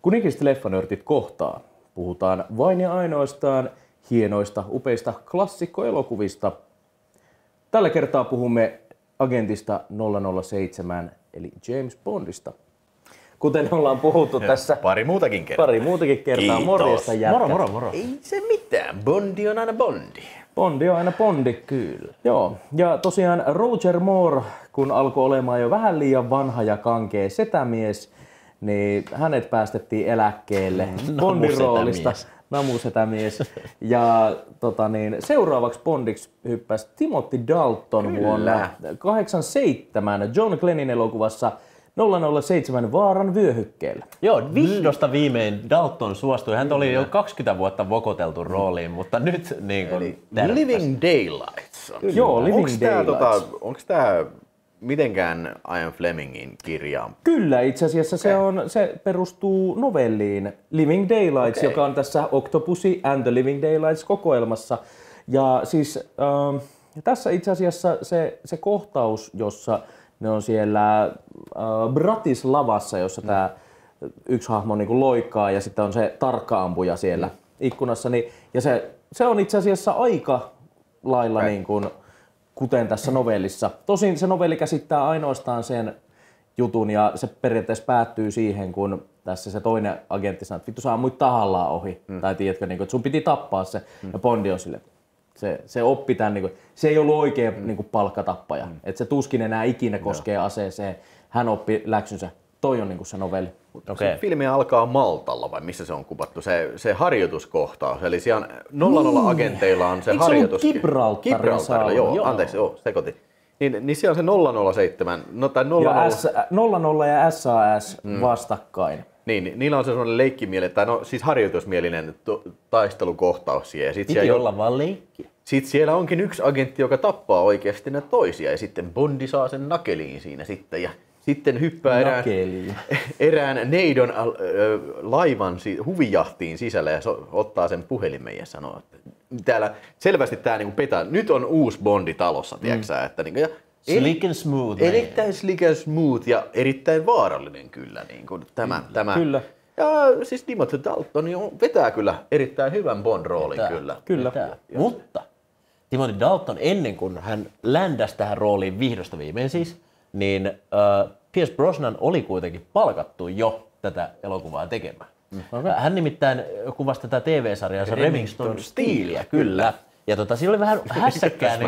Kun leffanörtit kohtaa, puhutaan vain ja ainoastaan hienoista, upeista klassikkoelokuvista. Tällä kertaa puhumme agentista 007 eli James Bondista. Kuten ollaan puhuttu tässä Pari muutakin kertaa. Kiitos. Morjesta jätkät. Moro. Ei se mitään. Bondi on aina Bondi. Bondi on aina Bondi. Kyllä. Joo. Ja tosiaan Roger Moore, kun alkoi olemaan jo vähän liian vanha ja kankea setämies, niin hänet päästettiin eläkkeelle Bondin roolista. Namusetämies. Ja seuraavaksi Bondiksi hyppäsi Timothy Dalton vuonna 1987 John Glennin elokuvassa 007 Vaaran vyöhykkeellä. Joo, vihdosta viimein Dalton suostui. Hän oli jo 20 vuutta vokoteltu rooliin, mutta nyt niin kuin Living Daylights. Joo, Living Daylights. Onko tämä mitenkään Ian Flemingin kirjaan? Kyllä, itse asiassa se perustuu novelliin Living Daylights, joka on tässä Octopussy and the Living Daylights -kokoelmassa. Ja siis tässä itse asiassa se kohtaus, jossa ne on siellä Bratislavassa, jossa tämä yksi hahmo niin kuin loikkaa ja sitten on se tarkka-ampuja siellä ikkunassa. Niin, ja se on itse asiassa aika lailla niin kuin, kuten tässä novellissa. Tosin se novelli käsittää ainoastaan sen jutun ja se periaatteessa päättyy siihen, kun tässä se toinen agentti sanoo, että vittu sä ammuit tahallaan ohi. Tai tiedätkö, niin kuin, että sun piti tappaa se ja Bondi on sille. Se oppi tämän, niin kuin, se ei ollut oikea niin kuin palkkatappaja. Että se tuskin enää ikinä koskee aseeseen. Hän oppi läksynsä. Toi on niin kuin se novelli. Se filmi alkaa Maltalla vai missä se on kuvattu? Se harjoituskohtaus. Eli siellä 00-agenteilla on se harjoitus. Se on Gibraltarilla, joo. Anteeksi, sekoitin. Niin siellä on se 007. Ja 00 ja SAS vastakkain. Niin, niillä on se sellainen leikkimielinen, tai siis harjoitusmielinen taistelukohtaus siellä. Piti olla vaan leikki. Sitten siellä onkin yksi agentti, joka tappaa oikeasti ne toisia, ja sitten Bondi saa sen nakeliin siinä sitten, ja sitten hyppää erään neidon laivan huvijahtiin sisällä ja ottaa sen puhelimen ja sanoo, että täällä selvästi tämä niinku petää. Nyt on uusi Bondi talossa, tiedätkö että niinku, ja slick and smooth. Erittäin slick and smooth ja erittäin vaarallinen kyllä. Niin kuin tämä. Kyllä. Ja siis Timothy Dalton vetää kyllä erittäin hyvän Bond-roolin kyllä. Mutta Timothy Dalton ennen kuin hän ländäsi tähän rooliin vihdosta viimein siis, niin Pierce Brosnan oli kuitenkin palkattu jo tätä elokuvaa tekemään. Hän nimittäin kuvasi tätä TV-sarjaa Remington Steelia, kyllä. Ja siinä oli vähän hässäkkää.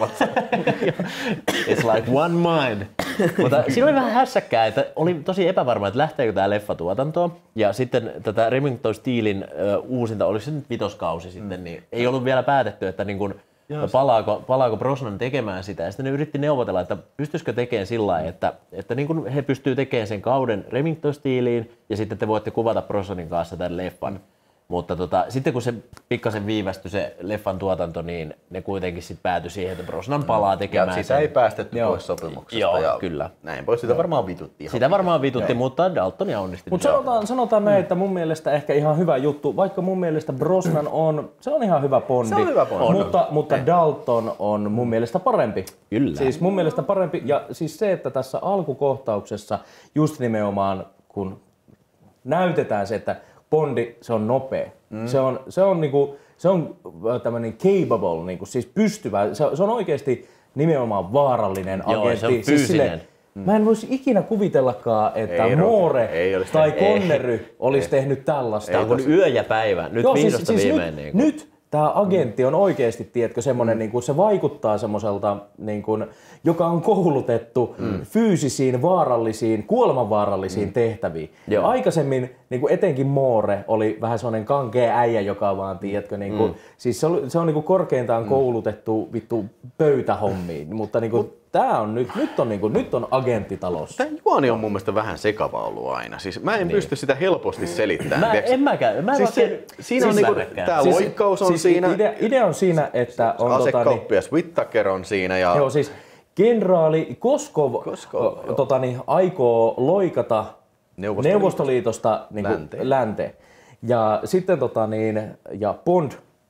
It's like one mind. Mutta siinä oli vähän hässäkkää, että oli tosi epävarma, että lähteekö tämä leffa tuotantoon. Ja sitten tätä Remington Steelin uusinta, olisi se nyt 5. kausi sitten, niin ei ollut vielä päätetty, että niin kun palaako Brosnan tekemään sitä. Ja sitten ne yritti neuvotella, että pystyisikö tekemään sillä lailla, että niin kun he pystyvät tekemään sen kauden Remington Steeliin ja sitten te voitte kuvata Brosnanin kanssa tämän leffan. Mutta sitten kun se pikkasen viivästyi se leffan tuotanto, niin ne kuitenkin sitten päätyi siihen, että Brosnan palaa tekemään ja sitä ei päästetty pois sopimuksesta. Joo, kyllä. Näin pois. Sitä varmaan vituttiin. Sitä varmaan vituttiin, mutta Daltonia onnisti. Mutta sanotaan näin, että mun mielestä ehkä ihan hyvä juttu, vaikka mun mielestä Brosnan se on ihan hyvä Bondi. Se on hyvä Bondi. Mutta Dalton on mun mielestä parempi. Kyllä. Siis mun mielestä parempi. Ja siis se, että tässä alkukohtauksessa just nimenomaan kun näytetään se, että Bondi, se on nopea. Se on tämmöinen capable, niinku, siis pystyvä. Se on oikeasti nimenomaan vaarallinen agentti. Se on fyysinen. Mä en voisi ikinä kuvitellakaan, että Moore tai Connery olisi tehnyt tällaista. Tämä on yö ja päivä. Nyt vihdosta viimein. Nyt tämä agentti on oikeasti, tiedätkö, semmoinen, niin kuin se vaikuttaa semmoiselta, niin kuin, joka on koulutettu fyysisiin, vaarallisiin, kuolemanvaarallisiin tehtäviin. Ja aikaisemmin niin kuin etenkin Moore oli vähän semmoinen kankea äijä, joka vaan, tiedätkö, niin kuin, siis se on niin kuin korkeintaan koulutettu vittu pöytähommiin, mutta niin kuin, tää on nyt on agenttitalossa. Tämä juoni on mun mielestä vähän sekava ollut aina. Siis mä en pysty sitä helposti selittämään. En mäkään. Siinä on niinku, tää loikkaus on siinä. Idea on siinä, että on asekauppias Whittaker on siinä. Ja joo, siis kenraali Koskov aikoo loikata Neuvostoliitosta niin länteen. Ja sitten ja Bond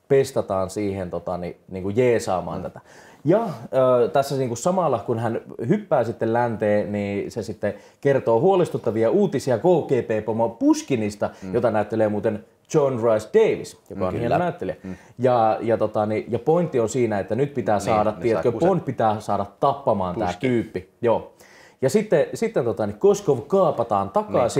pestataan siihen niinku jeesaamaan tätä. Ja tässä niinku samalla kun hän hyppää sitten länteen, niin se sitten kertoo huolestuttavia uutisia KGB-pomo Pushkinista, jota näyttelee muuten John Rhys Davies, joka on hieno näyttelijä. Ja pointti on siinä, että nyt pitää saada, Bond pitää saada tappamaan tämä tyyppi. Joo. Ja sitten Koskov kaapataan takaisin,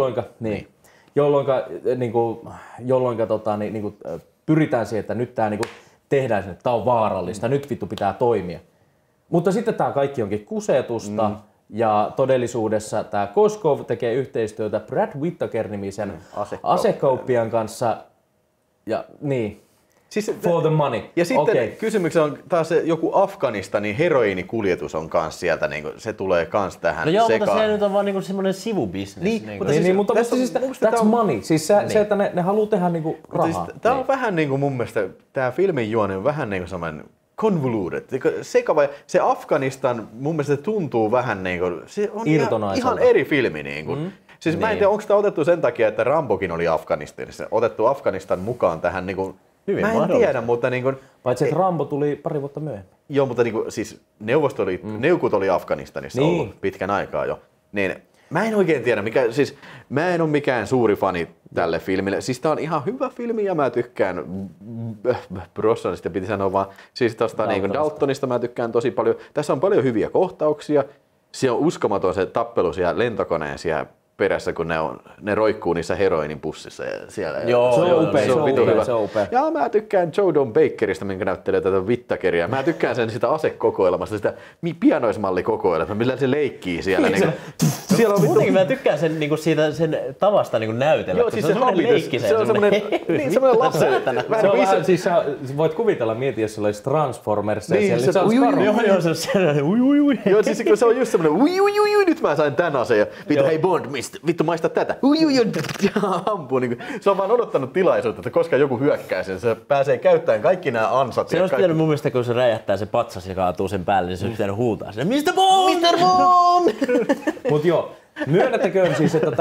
jolloinka pyritään siihen, että nyt tämä niinku tehdään sen, että tämä on vaarallista, nyt vittu pitää toimia. Mutta sitten tämä kaikki onkin kusetusta ja todellisuudessa tämä Koskov tekee yhteistyötä Brad Whittaker-nimisen asekauppiaan kanssa ja siis, for the money. Ja sitten kysymyksessä on taas se joku Afganistanin heroiinikuljetus on kans sieltä, niin se tulee kans tähän sekaan. Mutta se nyt on vaan niin semmoinen sivubisnes. Mutta siis that's money. Siis se että ne haluaa tehdä niinku rahaa. Siis, tää on vähän niinku mun mielestä, tää filmin juoni on vähän niinku semmoinen convoluted. Sekava, se Afganistan mun mielestä tuntuu vähän niinku, se on ihan eri filmi niinku. Siis mä en tiedä, onko tämä otettu sen takia, että Rambokin oli Afganistanissa, otettu Afganistan mukaan tähän niinku. Hyvin mä en tiedä, mutta niinku... Paitsi että Rambo tuli pari vuotta myöhemmin. Joo, mutta niinku, siis neukut oli Afganistanissa ollut pitkän aikaa jo. Niin, mä en oikein tiedä, mä en ole mikään suuri fani tälle filmille. Siis tää on ihan hyvä filmi ja mä tykkään Brosnanista piti sanoa vaan. Siis tosta niinku Daltonista mä tykkään tosi paljon. Tässä on paljon hyviä kohtauksia. Siellä on uskomaton se tappelu siellä lentokoneen siellä perässä, kun ne roikkuu niissä heroinin pussissa ja siellä. Joo, se on upea. Ja mä tykkään Joe Don Bakerista, minkä näyttelee tätä Whittakeria. Mä tykkään sen sitä asekokoelmasta, sitä pianoismallikokoelmasta, millä se leikkii siellä. Siellä on muutenkin mä tykkään sen, niinku siitä, sen tavasta niinku näytellä. Joo, siis se Habitus, se on semmoinen lapsen. Siis voit kuvitella, mieti, jos se olisi Transformers. Niin, se on Joo, se on sellainen ui. Joo, siis se on just semmoinen ui, nyt mä sain tän aseen. Vittu, hei Bond, vittu maista tätä. Ui, ampuu. Se on vaan odottanut tilaisuutta, että koska joku hyökkää sen, se pääsee käyttämään kaikki nämä ansat. Se olisi pitänyt mun mielestä, kun se räjähtää se patsas ja kaatuu sen päälle, niin se olisi pitänyt huutaa sen. Mr. Bond! Mr. Bond! Mut joo, myönnettäköön siis, että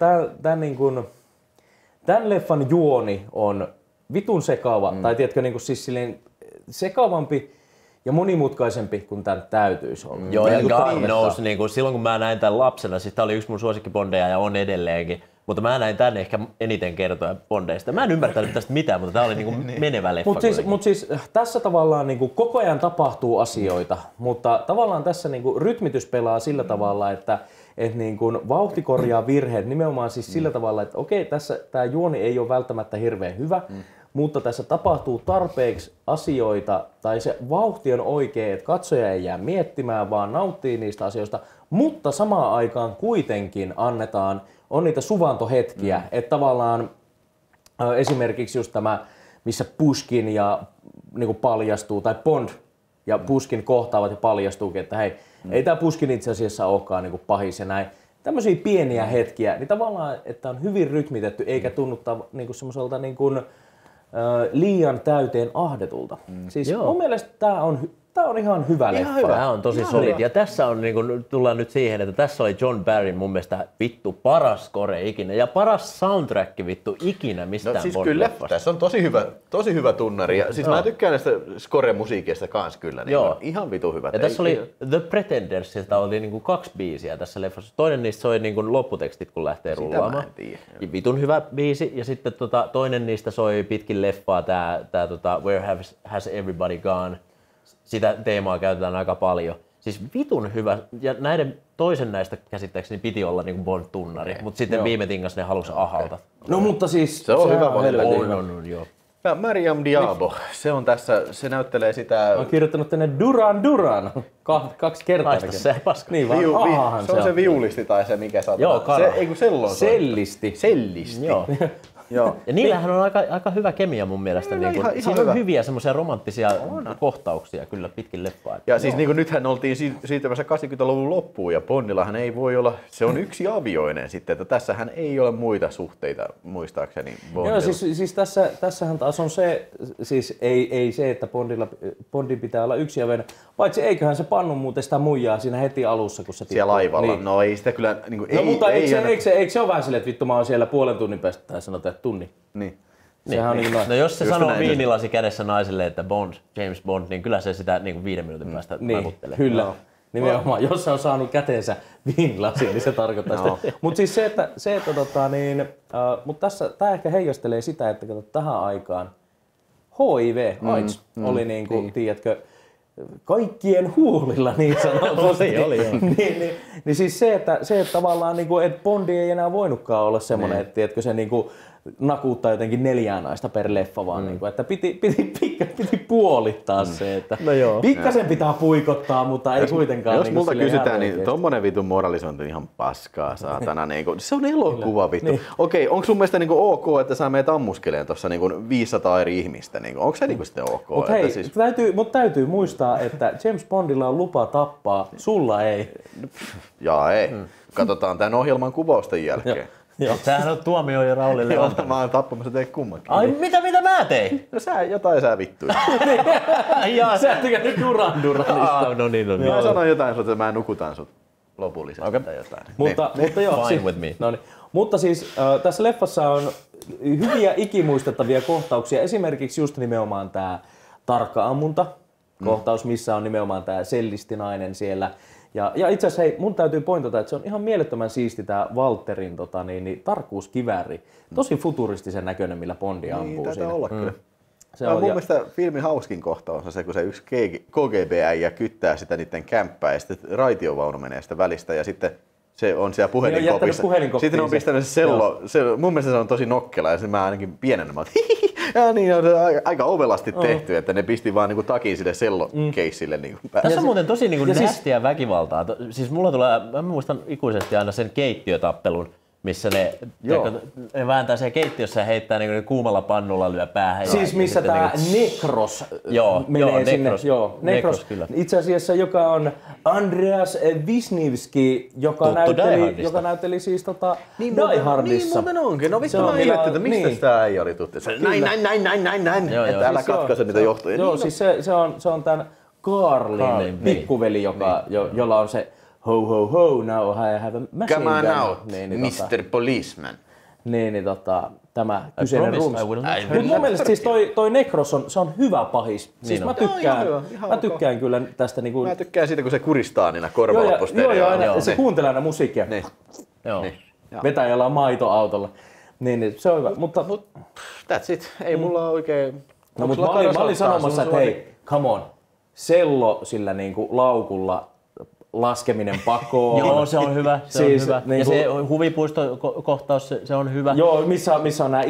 tämän leffan juoni on vitun sekava, tai tiedätkö, niin kuin siis silleen sekavampi ja monimutkaisempi kuin tämän täytyisi olla. Joo, ja God knows, niin kuin silloin kun mä näin tämän lapsena, siis tää oli yksi mun suosikkibondeja ja on edelleenkin, mutta mä näin tänne ehkä eniten kertoja bondeista. Mä en ymmärtänyt tästä mitään, mutta tää oli niinku menevä leffa. Mutta siis tässä tavallaan niinku koko ajan tapahtuu asioita, mutta tavallaan tässä niinku rytmitys pelaa sillä tavalla, että niinku vauhti korjaa virheet nimenomaan siis sillä tavalla, että okei, tässä tämä juoni ei ole välttämättä hirveän hyvä, mutta tässä tapahtuu tarpeeksi asioita, tai se vauhti on oikein, että katsoja ei jää miettimään, vaan nauttii niistä asioista, mutta samaan aikaan kuitenkin on niitä suvantohetkiä, että tavallaan esimerkiksi just tämä, missä Pushkin ja niinku paljastuu, tai Bond ja Pushkin kohtaavat ja paljastuukin, että hei, ei tämä Pushkin itse asiassa olekaan niinku pahis ja näin. Tämmöisiä pieniä hetkiä, niin tavallaan, että on hyvin rytmitetty, eikä tunnutta niinku semmoiselta niinku, liian täyteen ahdetulta. Siis mun mielestä tämä on ihan hyvä leffa. Tämä on tosi solid. Ja tässä on, niin kun, tullaan nyt siihen, että tässä oli John Barryn mun mielestä vittu paras score ikinä. Ja paras soundtrack vittu ikinä mistään siis kyllä, tässä on tosi hyvä tunnari. Ja siis mä tykkään näistä score-musiikista kans kyllä. Niin ihan vitu hyvät. Ja tässä oli The Pretenders, sieltä oli niin kuin 2 biisiä tässä leffassa. Toinen niistä soi niin kuin lopputekstit, kun lähtee rullaamaan. Vitun hyvä biisi. Ja sitten toinen niistä soi pitkin leffaa, tää Where Has Everybody Gone. Sitä teemaa käytetään aika paljon. Siis vitun hyvä. Ja toisen näistä käsittääkseni piti olla niin kuin Bond-tunnari, mutta sitten viime tingas ne halusi ahalta. No mutta siis se on hyvä joo. Ja Mariam Diabo, se on tässä, se näyttelee sitä... Olen kirjoittanut tänne Duran 2 kertaa. Haista se paska. Niin vaan se on se viulisti tai se mikä saattaa. Joo, Sellisti. Joo. Ja niillähän on aika hyvä kemia mun mielestä. Siinä on hyviä semmoisia romanttisia kohtauksia kyllä pitkin leffaa. Ja siis niin nythän oltiin siirtymässä 80-luvun loppuun ja Bondillahan ei voi olla, se on yksi avioinen sitten, että tässähän ei ole muita suhteita muistaakseni Bondilla. Joo, siis tässähän taas on se, siis ei se, että Bondin pitää olla yksi avioinen, paitsi eiköhän se pannu muuten sitä muijaa siinä heti alussa, kun se tippuu. Siellä laivalla, niin. No ei sitä kyllä... Niin kuin, no mutta eikö se ole vähän silleen, että vittu mä oon siellä puolen tunnin päästä tai sanotaan, että tunnin? Niin. Sehän on niin no jos se sanoo viinilasi kädessä naiselle, että Bond, James Bond, niin kyllä se sitä niin 5 minuutin päästä naivuttelee. Kyllä. No. Nimenomaan, jos se on saanut käteensä viinilasin, niin se tarkoittaa sitä. Mutta siis mutta tässä tämä ehkä heijastelee sitä, että tähän aikaan HIV, AIDS oli tiedätkö, kaikkien huulilla niin sanotusti. Niin siis se, että tavallaan että Bondi ei enää voinutkaan olla semmoinen, että tiedätkö, se nakuuttaa jotenkin 4 naista per leffa, vaan että piti puolittaa se, että pikkasen pitää puikottaa, mutta ei kuitenkaan. Jos multa kysytään, niin tommonen vitun moralisointi on ihan paskaa, saatana. Se on elokuva vittu. Okei, onko sun mielestä ok, että sä meet ammuskeleen tuossa 500 eri ihmistä? Onko se sitten ok? Mutta täytyy muistaa, että James Bondilla on lupa tappaa, sulla ei. Jaa ei. Katsotaan tämän ohjelman kuvausten jälkeen. Joo. Sähän on tuomio jo Raulille antanut. Mä oon tappamassa teille kummankin. Ai mitä mä tein? No sä vittuit. Sä et tykännyt Duran. No niin. Mä sanoin jotain sut, että mä nukutan sut lopullisesti tai jotain. Mutta joo. Fine with me. Mutta siis tässä leffassa on hyviä ikimuistettavia kohtauksia. Esimerkiksi just nimenomaan tää tarkka ammunta kohtaus, missä on nimenomaan tää sellistinainen siellä. Ja itse asiassa hei, mun täytyy pointata, että se on ihan mielettömän siisti tää Walterin tarkkuuskivääri. Tosi futuristisen näköinen, millä Bondi ampuu niin, siinä. Olla kyllä. Mun mielestä filmin hauskin kohtaus on se, kun se yksi KGB-äijä kyttää sitä niiden kämppää ja sitten raitiovaunu menee sitä välistä ja sitten se on siellä puhelinkopissa. Sitten on pistänyt se sello. Mun mielestä se on tosi nokkela ja mä ainakin pienenä ja niin on aika ovelasti tehty, että ne pisti vaan niinku takin sille sellokeissille. Tässä on muuten tosi nästiä väkivaltaa. Siis mulla tulee, mä muistan ikuisesti aina sen keittiötappelun, missä ne vääntää siellä keittiössä ja heittää kuumalla pannulla lyö päähän. Siis missä tää Necros menee sinne. Necros kyllä. Itse asiassa joka on Andreas Wisniewski, joka näytteli siis Die Hardissa. Niin muuten onkin. No vittu mä ihmettelin, että mistä tää ei oli tuttu. Näin. Että älä katkaise niitä johtoja. Joo, siis se on tän Carlin pikkuveli, jolla on se ho ho ho, now I have a machine gun. Come on out, Mr. Policeman. Tämä kyseinen ruumis. Mutta mun mielestä siis toi Necros on hyvä pahis. Siis mä tykkään kyllä tästä niinku. Mä tykkään siitä, kun se kuristaa niillä korvalappusteria. Joo, se kuuntelee aina musiikkia. Joo. Vetää jollain maitoautolla. Niin, se on hyvä. Mutta that's it. Ei mulla oikein. No mutta mä olin sanomassa, että hei, come on. Sello sillä niinku laukulla. Laskeminen pakoon. Joo, se on hyvä. Se on hyvä. Ja se huvipuistokohtaus, se on hyvä. Joo, missä on nämä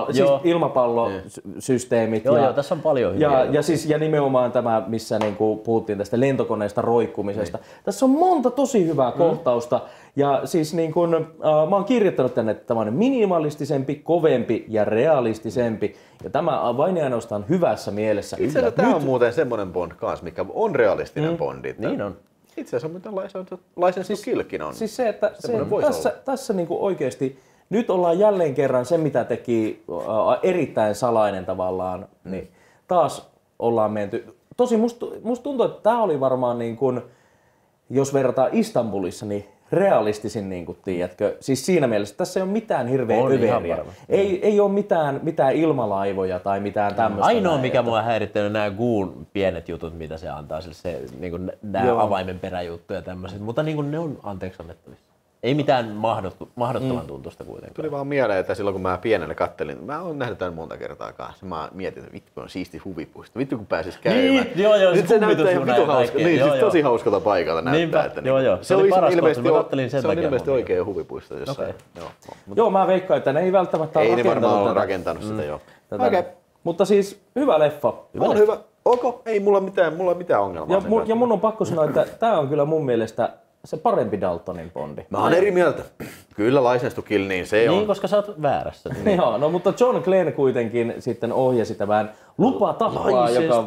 ilmapallosysteemit. Joo, tässä on paljon hyviä. Ja nimenomaan tämä, missä puhuttiin tästä lentokoneesta roikkumisesta. Tässä on monta tosi hyvää kohtausta. Ja siis mä oon kirjoittanut tänne, että tämä on minimalistisempi, kovempi ja realistisempi. Ja tämä vain ja ainoastaan hyvässä mielessä. Itse asiassa tämä on muuten semmoinen Bond kanssa, mikä on realistinen Bondi. Niin on. Itse asiassa License to Killkin on. Siis se, että tässä oikeasti nyt ollaan jälleen kerran se, mitä teki erittäin salainen tavallaan, niin taas ollaan menty. Tosi musta tuntuu, että tämä oli varmaan jos verrataan Istanbulissa, niin realistisin, tiedätkö? Siis siinä mielessä, että tässä ei ole mitään hirveän överiä. Ei ole mitään ilmalaivoja tai mitään tämmöistä. Ainoa mikä mua häirittänyt nämä Goon pienet jutut, mitä se antaa, se nämä avaimen peräjuttu ja tämmöiset, mutta ne on anteeksi annettavissa. Ei mitään mahdottoman tuntusta kuitenkaan. Tuli vaan mieleen, että silloin kun mä pienenä kattelin, mä oon nähnyt tämän monta kertaa kanssa. Mä mietin, että vittu on siisti huvipuisto. Vittu kun pääsis käymään. Joo, nyt se näyttää ihan vittu hauska. Niin, siis tosi hauskalta paikalta näyttää. Että se oli paras kohta, mä kattelin sen takia. Se on ilmeisesti oikea huvipuisto jossain. Joo, mä veikkaan, että ne ei välttämättä ole rakentanut sitä. Joo. Okei. Mutta siis hyvä leffa. On hyvä. Ei mulla mitään ongelmaa. Ja mun on pakko sanoa, että tää on kyllä mun mielestä se parempi Daltonin Bondi. Mä oon eri mieltä. Kyllä License to Kill, niin se on. Niin, koska sä oot väärässä. Joo, no mutta John Glenn kuitenkin sitten ohjasi tämän Lupa tappaa, joka...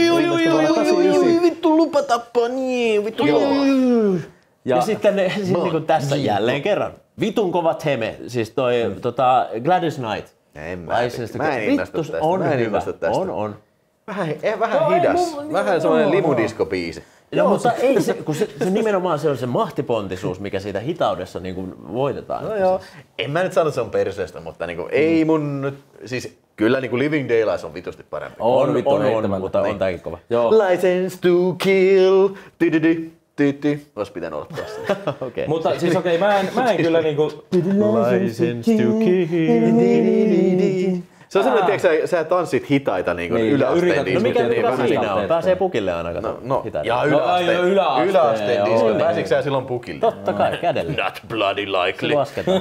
Oi, vittu lupa tappaa, niin, vittu. Ja sitten tässä jälleen kerran. Vitun kovat heme, siis toi Gladys Knight. Mä en innostu tästä. On. Vähän hidas. Vähän semmoinen limudisko-biisi. Joo, mutta ei se, kun se nimenomaan se on se mahtipontisuus, mikä siitä hitaudessa voitetaan. No joo, en mä nyt sano, että se on perseestä, mutta ei mun nyt, siis Kyllä niin kuin Living Daylights on vitusti parempi. On, mutta on tääkin kova. Joo. License to kill. Olisi pitänyt olla tuossa. Okay. Mutta siis mä en kyllä niinku... License to kill. Se on sellainen, tiedätkö sä tanssit hitaita niin kuin yläasteen No mikä diskossa. siinä on? Pääsee pukille aina hitaita. Ja yläasteen diskossa. Pääsitkö sä silloin pukille? Totta kai, kädellä. Not bloody likely. Lasketaan.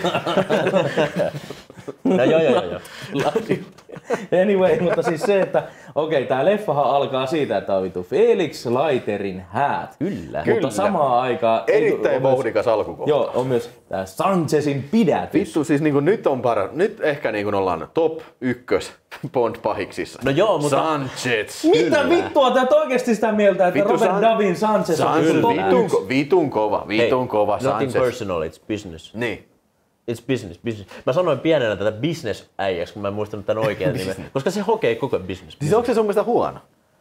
No joo. Anyway, mutta siis se, että tää leffahan alkaa siitä, että on vittu Felix Leiterin häät. Kyllä. Mutta samaan aikaan... Erittäin vauhdikas alkukohta. Joo, on myös tää Sanchezin pidätys. Vittu, siis niinku nyt on nyt ehkä niinku ollaan top 1 Bond-pahiksissa. No joo, mutta... Sanchez. Mitä vittua? Tää on oikeesti sitä mieltä, että Robert Davin Sanchez on vitun kova Nothing Sanchez. personal, it's business. Niin. It's business. Mä sanoin pienenä tätä business-äijäksi, kun mä en muistanut tämän oikean nimen. Koska se hokee koko business. Siis onko se sun mielestä huono?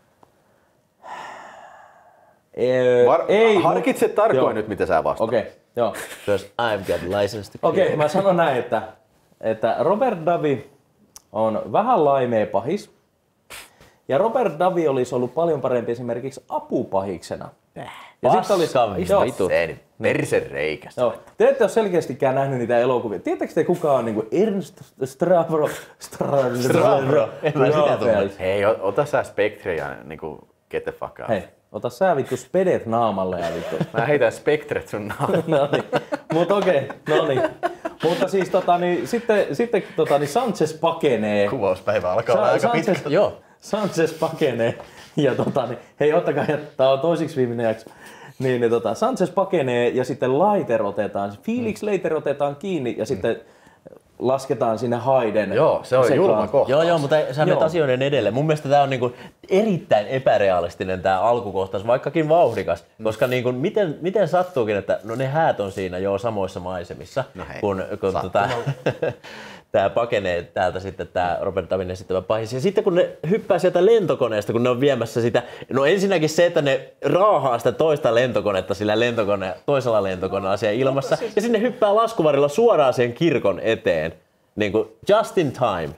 Ei. Harkitse tarkoin nyt, mitä sä vastaat. Okei, joo. Because I've got license to kill. Okei, mä sanon näin, että Robert Davi on vähän laimea pahis. Ja Robert Davi olisi ollut paljon parempi esimerkiksi apupahiksena. Ja sitten olisi... Vitu. Persen reikästä. Joo. Te ette ole selkeästikään nähnyt niitä elokuvia. Tiedättekö te kuka on niinku Ernst Stavro? En mä sitä tunne. Hei, ota sä Spectre ja niinku get the fuck out. Hei, ota sä vittu spedet naamalle ja vittu. Mä heitän Spectret sun naamalle. Noniin. Mut okei, noniin. Mutta siis sitten Sanchez pakenee. Kuvauspäivä alkaa olla aika pitkä. Joo. Sanchez pakenee ja hei ottakaa, tää on toisiksi viimeinen jakso. Sanchez pakenee ja sitten Leiter otetaan, Felix Leiter otetaan kiinni ja sitten lasketaan sinne Hayden. Joo, se on julma kohtaus. Joo, mutta sä menet asioiden edelle. Mun mielestä tää on niinku erittäin epärealistinen tää alkukohtaus, vaikkakin vauhdikas. Koska niinku, miten sattuukin, että no ne häät on siinä jo samoissa maisemissa, kun tää pakenee täältä sitten tää Robert Davin esittävä pahis. Ja sitten kun ne hyppää sieltä lentokoneesta, kun ne on viemässä sitä, no ensinnäkin se, että ne raahaa sitä toista lentokonetta sillä toisella lentokoneella siellä ilmassa, ja sinne hyppää laskuvarilla suoraan siihen kirkon eteen. Niin kuin just in time.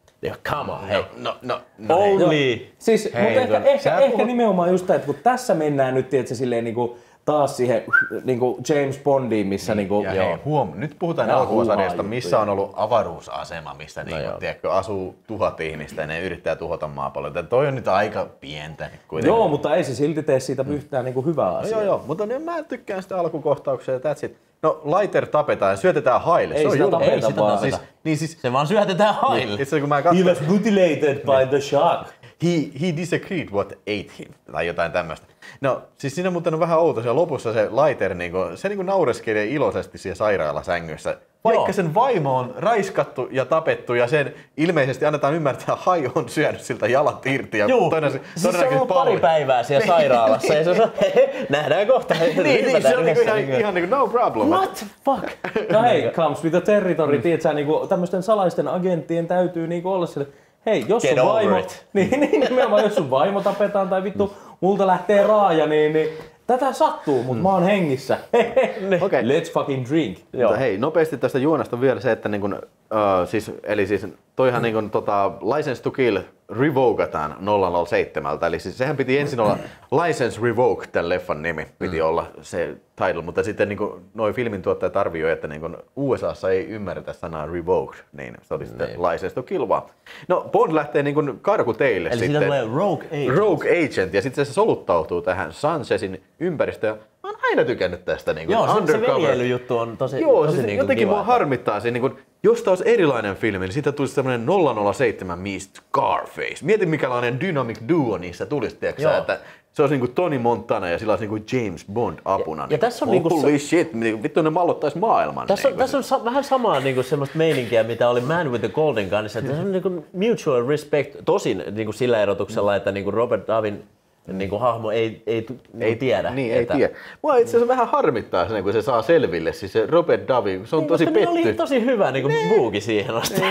Come on, hei. No, Only. Siis, mutta ehkä nimenomaan just tämä, että kun tässä mennään nyt tietysti silleen niinku taas siihen niinku James Bondiin, missä niinku... Ja hei, nyt puhutaan elokuvasarjasta, missä on ollut avaruusasema, missä niinku, tiedätkö, asuu 1000 ihmistä ja ne yrittää tuhota maapalloa. Toi on nyt aika pientä. Joo, mutta ei se silti tee siitä yhtään niinku hyvää asiaa. Joo, mutta mä tykkään sitä alkukohtauksia ja that's it. No, Leiter tapetaan ja syötetään Haille. Ei sitä tapeta vaan. Se vaan syötetään Haille. He was mutilated by the shark. He disagreed what ate him, tai jotain tämmöistä. No, siis siinä muuten on vähän outo. Siellä lopussa se Leiter, se naureskelee iloisesti siellä sairaalasängyssä. Vaikka sen vaimo on raiskattu ja tapettu ja sen ilmeisesti annetaan ymmärtää, että Hai on syönyt siltä jalat irti. Ja siis se on ollut pari päivää siellä sairaalassa ja se on nähdään kohta. Niin, se on ihan niin kuin no problem. What the fuck? No hei, comes with the territory. Tiedätkö, niinku, tämmöisten salaisten agenttien täytyy niinku olla sille, hei, jos sun vaimo... Niin, nimenomaan, jos sun vaimo tapetaan tai vittu multa lähtee raaja, niin tätä sattuu, mutta mä oon hengissä. Okay. Let's fucking drink. Mutta hei, nopeasti tästä juonasta vielä se, että siis toihan License to Kill revokataan 007. Eli siis sehän piti ensin olla License Revoke, tämän leffan nimi piti olla se title, mutta sitten noi filmin tuottajat arvioi, että USAssa ei ymmärretä sanaa revoked, niin se oli sitten License to Kill vaan. No Bond lähtee karkuteille eli sitten. Eli siitä tulee Rogue Agent ja sitten se soluttautuu tähän Sanchezin ympäristöön. Mä oon aina tykännyt tästä se veljeilyjuttu on tosi jotenkin kiva. mua harmittaa se, jos tää olisi erilainen filmi, niin siitä tulisi semmoinen 007 meets Scarface. Mieti mikälainen dynamic duo niissä tulisi, tiiäksä, että se olisi Tony Montana ja sillä olisi James Bond apuna. Ja tässä on holy shit, vittu ne mallottais maailman. Tässä on vähän samaa semmoista meininkiä, mitä oli Man with the Golden Gunissa. Tässä on mutual respect, tosin sillä erotuksella, että Robert Davin hahmo ei tiedä. Niin, ei tiedä. Mua itse asiassa vähän harmittaa se, kun se saa selville. Siis se Robert Davi, se on tosi petty. Oli tosi hyvä buuki siihen asti.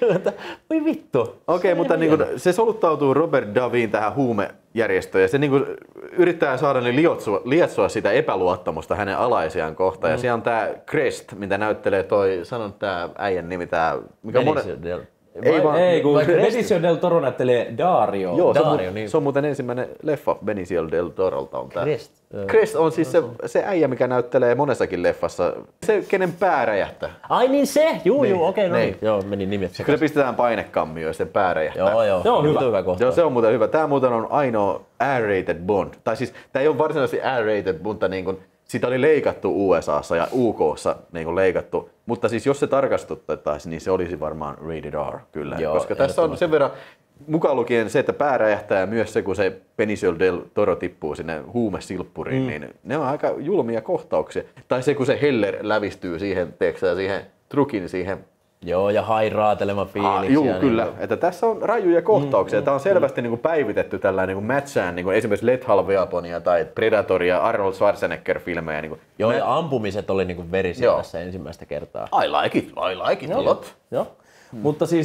Voi vittu. Okei, mutta se soluttautuu Robert Daviin tähän huumejärjestöön ja se yrittää saada lietsoa sitä epäluottamusta hänen alaisiaan kohtaan. Ja siellä on tää Crest, mitä näyttelee sanon tää äijän nimi, mikä Ei, kun Benicio del Toro näyttelee Dario. Joo, Dario, se on muuten ensimmäinen leffa Benicio del Torolta on tää. Crest on siis se äijä, mikä näyttelee monessakin leffassa. Se, kenen pää räjähtää. Ai niin se! Juu, okei, no niin. Joo, meni nimet sekaisin. Kyllä pistetään painekammioon ja sen pää räjähtää. Joo. Se on hyvä kohta. Joo, se on muuten hyvä. Tää muuten on ainoa R-rated Bond. Tai siis tää ei ole varsinaisesti R-rated, mutta niin kun, sitä oli leikattu USAssa ja UKssa niin kun leikattu. Mutta siis jos se tarkastuttaisiin, niin se olisi varmaan rated R kyllä. Joo, koska tässä on sen verran mukaan lukien se, että pää räjähtää ja myös se, kun se Benicio del Toro tippuu sinne huumesilppuriin, niin ne on aika julmia kohtauksia. Tai se, kun se Heller lävistyy siihen, siihen trukin siihen. Joo, ja hairaatelema fiiliksi. Joo, kyllä. Niin että tässä on rajuja kohtauksia. Tämä on selvästi niin kuin päivitetty tällainen niin matchaan niin kuin esimerkiksi Lethal Weaponia tai Predatoria, Arnold Schwarzenegger-filmejä. Niin joo, ja ampumiset oli niin kuin verisiä tässä ensimmäistä kertaa. I like it a lot. Joo. Mutta siis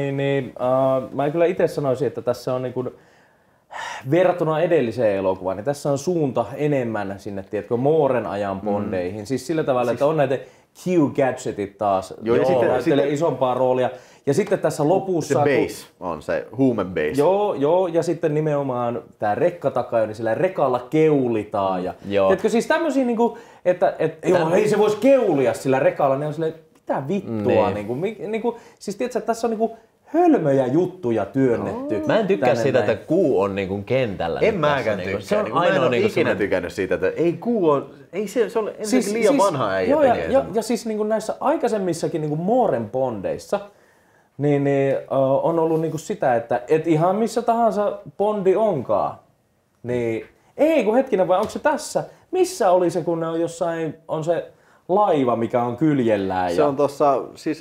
mä kyllä itse sanoisin, että tässä on niin kuin, verrattuna edelliseen elokuvaan, niin tässä on suunta enemmän sinne, tiedätkö, Mooren ajan bondeihin. Siis sillä tavalla, että on näitä Q-gadgetit taas, joo, ja näyttelee isompaa roolia. Ja sitten tässä lopussa... Se base on se huume base. Joo, ja sitten nimenomaan tää rekkatakaja, niin sillä rekalla keulitaan. Ja, tiedätkö, siis tämmösiä niinku, että ei se voisi keulia sillä rekalla, niin on silleen, mitä vittua, siis tiedätkö, että tässä on niinku hölmöjä juttuja työnnetty. Mä en tykkää siitä, että kuu on niinku kentällä. En mäkään tykkää. Se on ainoa mä en ole ikinä tykännyt siitä, että ei kuu on, se on siis, liian vanha äijä. Ja siis niinku näissä aikaisemmissakin niinku Mooren bondeissa, niin on ollut niinku sitä, että et ihan missä tahansa bondi onkaan, niin ei kun hetkinen, vai onko se tässä? Missä oli se, kun ne on jossain, on se laiva, mikä on kyljellään? Se on tossa, siis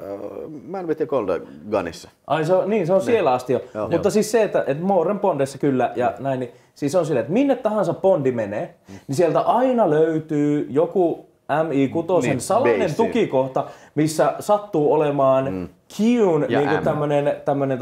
Man with the Golden Gunissa. Ai se on siellä asti jo. Mutta siis se, että Mooren bondeissa kyllä ja näin, niin siis on silleen, että minne tahansa bondi menee, niin sieltä aina löytyy joku MI6 salainen tukikohta, missä sattuu olemaan Qn niinku tämmönen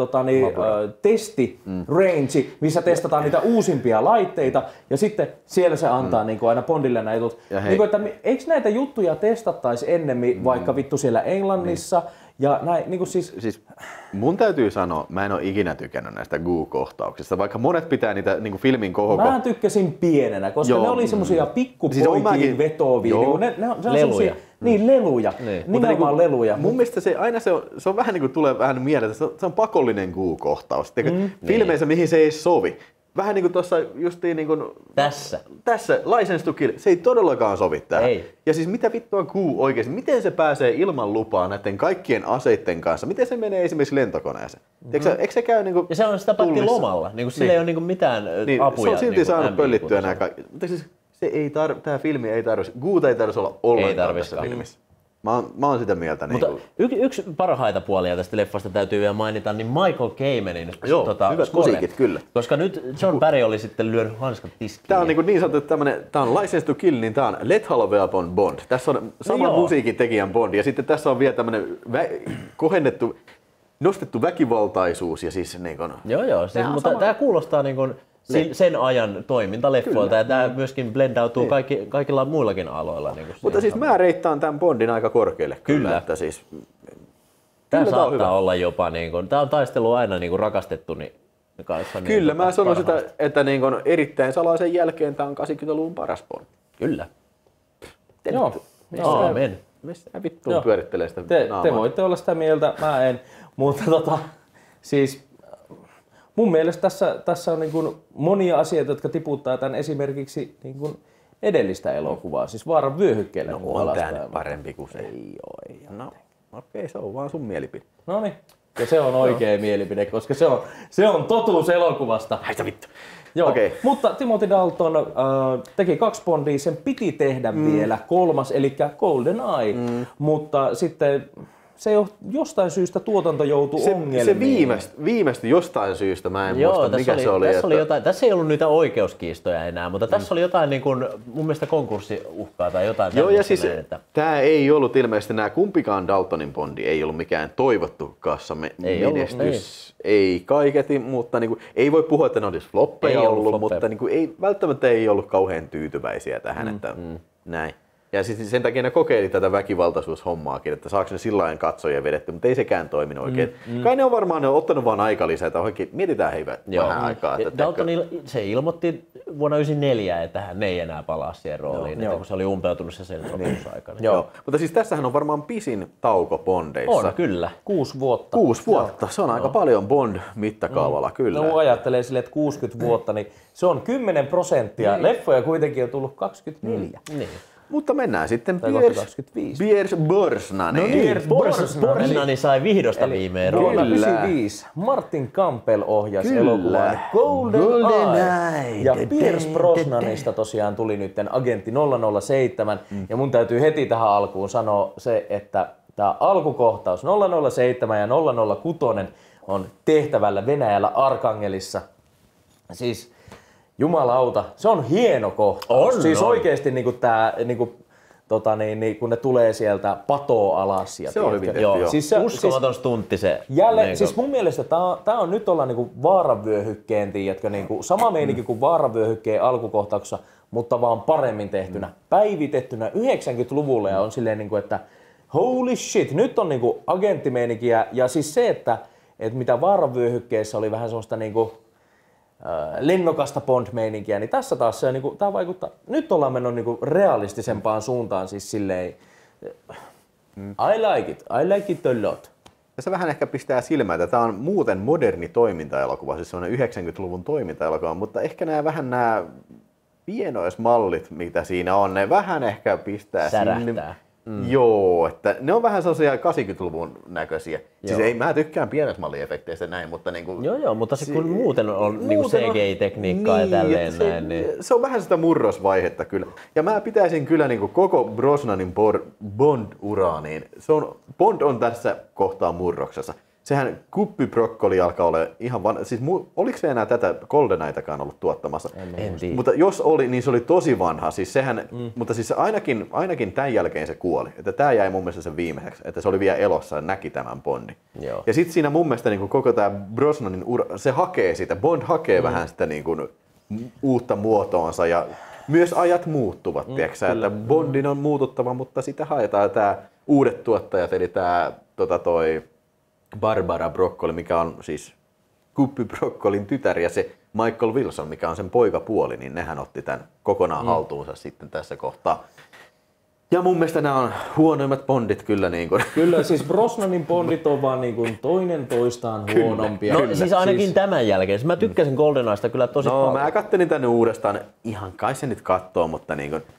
testi range, missä testataan niitä uusimpia laitteita ja sitten siellä se antaa niinku aina Bondille nämä jutut. Niinku, että eikö näitä juttuja testattaisi ennemmin vaikka vittu siellä Englannissa ja näin niinku siis mun täytyy sanoa, mä en ole ikinä tykännyt näistä Goo-kohtauksista, vaikka monet pitää niitä niinku filmin Mä tykkäsin pienenä, koska ne oli semmosia pikkupoikiin vetovia. Leluja. Leluja. Nimenomaan leluja. Mun mielestä se on vähän niin kuin tulee vähän mieleen, että se on pakollinen Goo-kohtaus. Filmeissä, mihin se ei sovi. Vähän niin kuin tuossa justiin niin kuin tässä License to Kill, se ei todellakaan sovi tähän. Ei. Ja siis mitä vittua Goo oikeesti, miten se pääsee ilman lupaa näiden kaikkien aseitten kanssa? Miten se menee esimerkiksi lentokoneeseen? Eikö se käy niinku ja se on sitä patti lomalla, niinku sillä ei ole niinku mitään apuja. Se on silti saanut pöllittyä nämä kaikki. Mutta siis tämä filmi ei tarvitse, Goota ei tarvitse olla ollenkaan tässä filmissä. Mä oon sitä mieltä. Mutta yksi parhaita puolia tästä leffasta täytyy vielä mainita, niin Michael Kamenin hyvät musiikit, kyllä. Koska nyt John Barry oli sitten lyönyt hanskat tiskiin. Tää on niin sanottu, että tää on License to Kill, niin tää on Lethal Weapon Bond. Tässä on sama musiikin tekijän Bond ja sitten tässä on vielä tämmönen kohennettu, nostettu väkivaltaisuus ja siis niin kun... Joo, siis, mutta tää kuulostaa niin kun sen ajan toimintaleffoilta ja tämä myöskin blendautuu kaikilla muillakin aloilla. Niin mutta siis mä reittaan tämän Bondin aika korkealle. Kyllä. Että siis, tämä saattaa olla jopa, niin kuin, tämä on taistelu aina niin kuin rakastettu niin kanssa. Kyllä, mä sanon sitä, että niin kuin erittäin salaisen jälkeen tämä on 80-luvun paras Bond. Kyllä. Joo. Aamen. Missä vittuun pyörittelee sitä naamaa? Te voitte olla sitä mieltä, mä en. Mutta siis... Mun mielestä tässä on niin kuin monia asioita, jotka tiputtaa tämän esimerkiksi niin kuin edellistä elokuvaa, siis Vaaran vyöhykkeelle. No on tää nyt parempi kuin se. Ei oo. No okei, se on vaan sun mielipide. Noniin. Ja se on oikea mielipide, koska se on totuus elokuvasta. Haista vittu. Joo, mutta Timothy Dalton teki 2 Bondia, sen piti tehdä vielä 3, eli GoldenEye, mutta sitten... Se jostain syystä tuotanto joutui ongelmiin. Se viimeistyi jostain syystä, mä en muista mikä se oli. Oli jotain, tässä ei ollut niitä oikeuskiistoja enää, mutta tässä oli jotain niin kuin, mun mielestä konkurssiuhkaa tai jotain. Joo, ja siis tämä ei ollut ilmeisesti, nämä kumpikaan Daltonin Bondi ei ollut mikään toivottu menestys. Ei kaiketi, mutta niin kuin, ei voi puhua, että ne olisi floppeja ollut, mutta niin kuin, ei, välttämättä ei ollut kauhean tyytyväisiä tähän. Että, näin. Ja siis sen takia ne kokeili tätä väkivaltaisuushommaakin, että saako ne sillain katsojia vedetty, mutta ei sekään toiminut oikein. Kai ne on varmaan ottanut vaan aikalisää, että oikein mietitään vähän aikaa. Dalton se ilmoitti vuonna 1994, että hän ei enää palaa siihen rooliin, että kun se oli umpeutunut sen sopimusaikana. Joo. Mutta siis tässähän on varmaan pisin tauko Bondeissa. On, kyllä. 6 vuotta. 6 vuotta. Se on aika paljon Bond-mittakaavalla, kyllä. No ajattelee silleen, että 60 vuotta, niin se on 10%. Leffoja kuitenkin on tullut 24. Niin. Mutta mennään sitten Pierce Brosnaniin. No niin, Brosnan sai vihdosta viimein roolin. Vuonna 1995 Martin Campbell ohjasi elokuvan GoldenEye. Ja Pierce Brosnanista tosiaan tuli nyt agentti 007. Ja mun täytyy heti tähän alkuun sanoa se, että tämä alkukohtaus 007 ja 006 on tehtävällä Venäjällä Arkangelissa. Siis jumalauta, se on hieno kohtaus. Siis oikeesti niinku tää niinku kun ne tulee sieltä patoa alas. Ja se on hyvin tehty, siis uskomaton stuntti se. Jälleen, siis mun mielestä tää on nyt olla niinku vaaravyöhykkeen, tiedätkö, niinku sama meininki kuin vaaravyöhykkeen alkukohtauksessa, mutta vaan paremmin tehtynä. Päivitettynä 90-luvulle ja on silleen niinku, että holy shit, nyt on niinku agenttimeininkiä. Ja siis se, että mitä vaaravyöhykkeessä oli vähän semmoista niinku lennokasta Bond-meininkiä, niin tässä taas se niinku, tää vaikuttaa, nyt ollaan mennyt niinku realistisempaan suuntaan, siis silleen I like it a lot. Tässä vähän ehkä pistää silmään, että tämä on muuten moderni toimintaelokuva, siis semmoinen 90-luvun toimintaelokuva, mutta ehkä nämä pienoismallit, mitä siinä on, ne vähän ehkä pistää särähtää. Joo, että ne on vähän sellaisia 80-luvun näköisiä. Siis ei, mä tykkään pienoismalliefekteistä näin, mutta niinku... Joo, mutta se kun muuten on niinku CGI-tekniikkaa ja tälleen näin. Niin... Se on vähän sitä murrosvaihetta kyllä. Ja mä pitäisin kyllä niinku koko Brosnanin Bond-uraa, niin Bond on tässä kohtaa murroksessa. Sehän kuppibrokkoli alkaa olla ihan siis oliko se enää tätä GoldenEyetakaan ollut tuottamassa? En tiedä. Mutta jos oli, niin se oli tosi vanha. Siis sehän, mutta siis ainakin tämän jälkeen se kuoli. Että tämä jäi mun mielestä sen viimeiseksi, että se oli vielä elossa ja näki tämän Bondin. Joo. Ja sitten siinä mun mielestä niin koko tämä Brosnanin ura, se hakee sitä, Bond hakee vähän sitä niin kuin uutta muotoonsa ja myös ajat muuttuvat, tiedätkö, että Bondin on muututtava, mutta sitä haetaan tämä uudet tuottajat, eli tämä toi Barbara Broccoli, mikä on siis Kuppi Broccolin tytär, ja se Michael Wilson, mikä on sen poikapuoli, niin nehän otti tämän kokonaan haltuunsa sitten tässä kohtaa. Ja mun mielestä nämä on huonoimmat Bondit kyllä. Niin kuin. Kyllä, siis Brosnanin Bondit on vaan niin kuin toinen toistaan huonompia. No siis ainakin tämän jälkeen. Mä tykkäsin GoldenEyesta kyllä tosi paljon. Mä kattelin tänne uudestaan. Ihan kai se nyt kattoo, mutta niin kuin,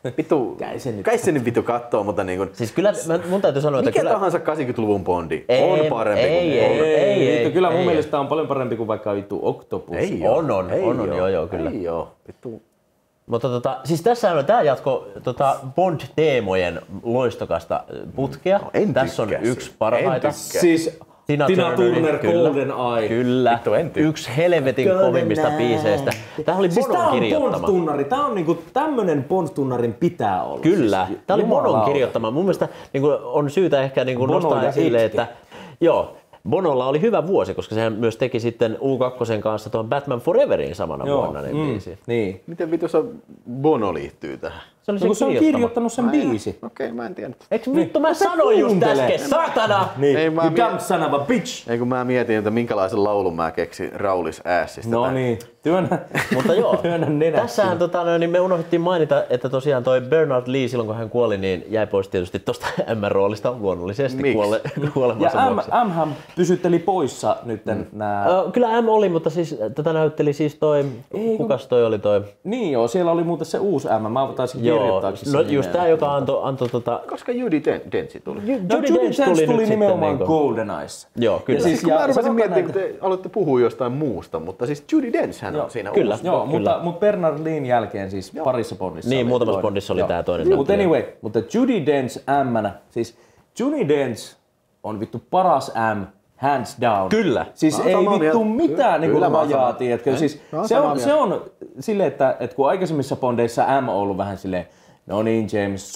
kai se nyt vittu kattoo, mutta niin kuin. Siis kyllä mun täytyy sanoa, että mikä kyllä... tahansa 80-luvun Bondi on parempi kuin Bond. Ei, kyllä mun mielestä on paljon parempi kuin vaikka vittu Octopus. On, joo, kyllä. Ei oo, vittu. Mutta siis tässä on tämä jatko Bond-teemojen loistokasta putkea. No, tässä on yksi parhaita. Siis Tina Turner, GoldenEye. Kyllä, yksi helvetin kovimmista biiseistä. Tämä oli siis Bonon kirjoittama. Bond-tunnari. Tämä on niinku tämmönen Bond-tunnarin pitää olla. Kyllä, siis, tämä oli Bonon kirjoittama. Mun mielestä niinku, on syytä ehkä niinku, nostaa esille, että joo, Bonolla oli hyvä vuosi, koska sehän myös teki sitten U2 kanssa tuon Batman Foreverin samana vuonna ne biisi. Niin. Miten vitussa Bono liittyy tähän? Se on kirjoittanut sen biisi. Okei, mä en tiedä. Eikö vittu mä sanoin just äsken, saatana! Niin, you dumb son of a bitch! Ei kun mä mietin, että minkälaisen laulun mä keksin Raulis Assista. No niin, mutta joo, tässähän niin me unohdettiin mainita, että tosiaan toi Bernard Lee silloin kun hän kuoli, niin jäi pois tietysti tosta M-roolista luonnollisesti kuolemansa vuoksi. M-hän pysytteli poissa nytten nää... Kyllä M oli, mutta siis tätä näytteli siis toi, kukas toi oli toi? Niin joo, siellä oli muuten se uusi M, mä taisin kirjoittaakin no just tää, joka antoi koska Judi Dench tuli. Judi Dench tuli nimenomaan GoldenEyessa. Joo, kyllä. Siis mä rupesin miettimään, kun te aloitte puhua jostain muusta, mutta siis Judi Dench hän on siinä kyllä. Joo, mutta Bernard Leen jälkeen siis parissa Bondissa. Niin, muutamassa Bondissa oli tää toinen. Mutta anyway, mutta Judi Dench M-nä, siis Judi Dench on vittu paras M, hands down. Kyllä. Siis ei vittu mitään niinku rajaa, tiedätkö? Siis se on silleen, että kun aikaisemmissa Bondeissa M on ollut vähän silleen, no niin James,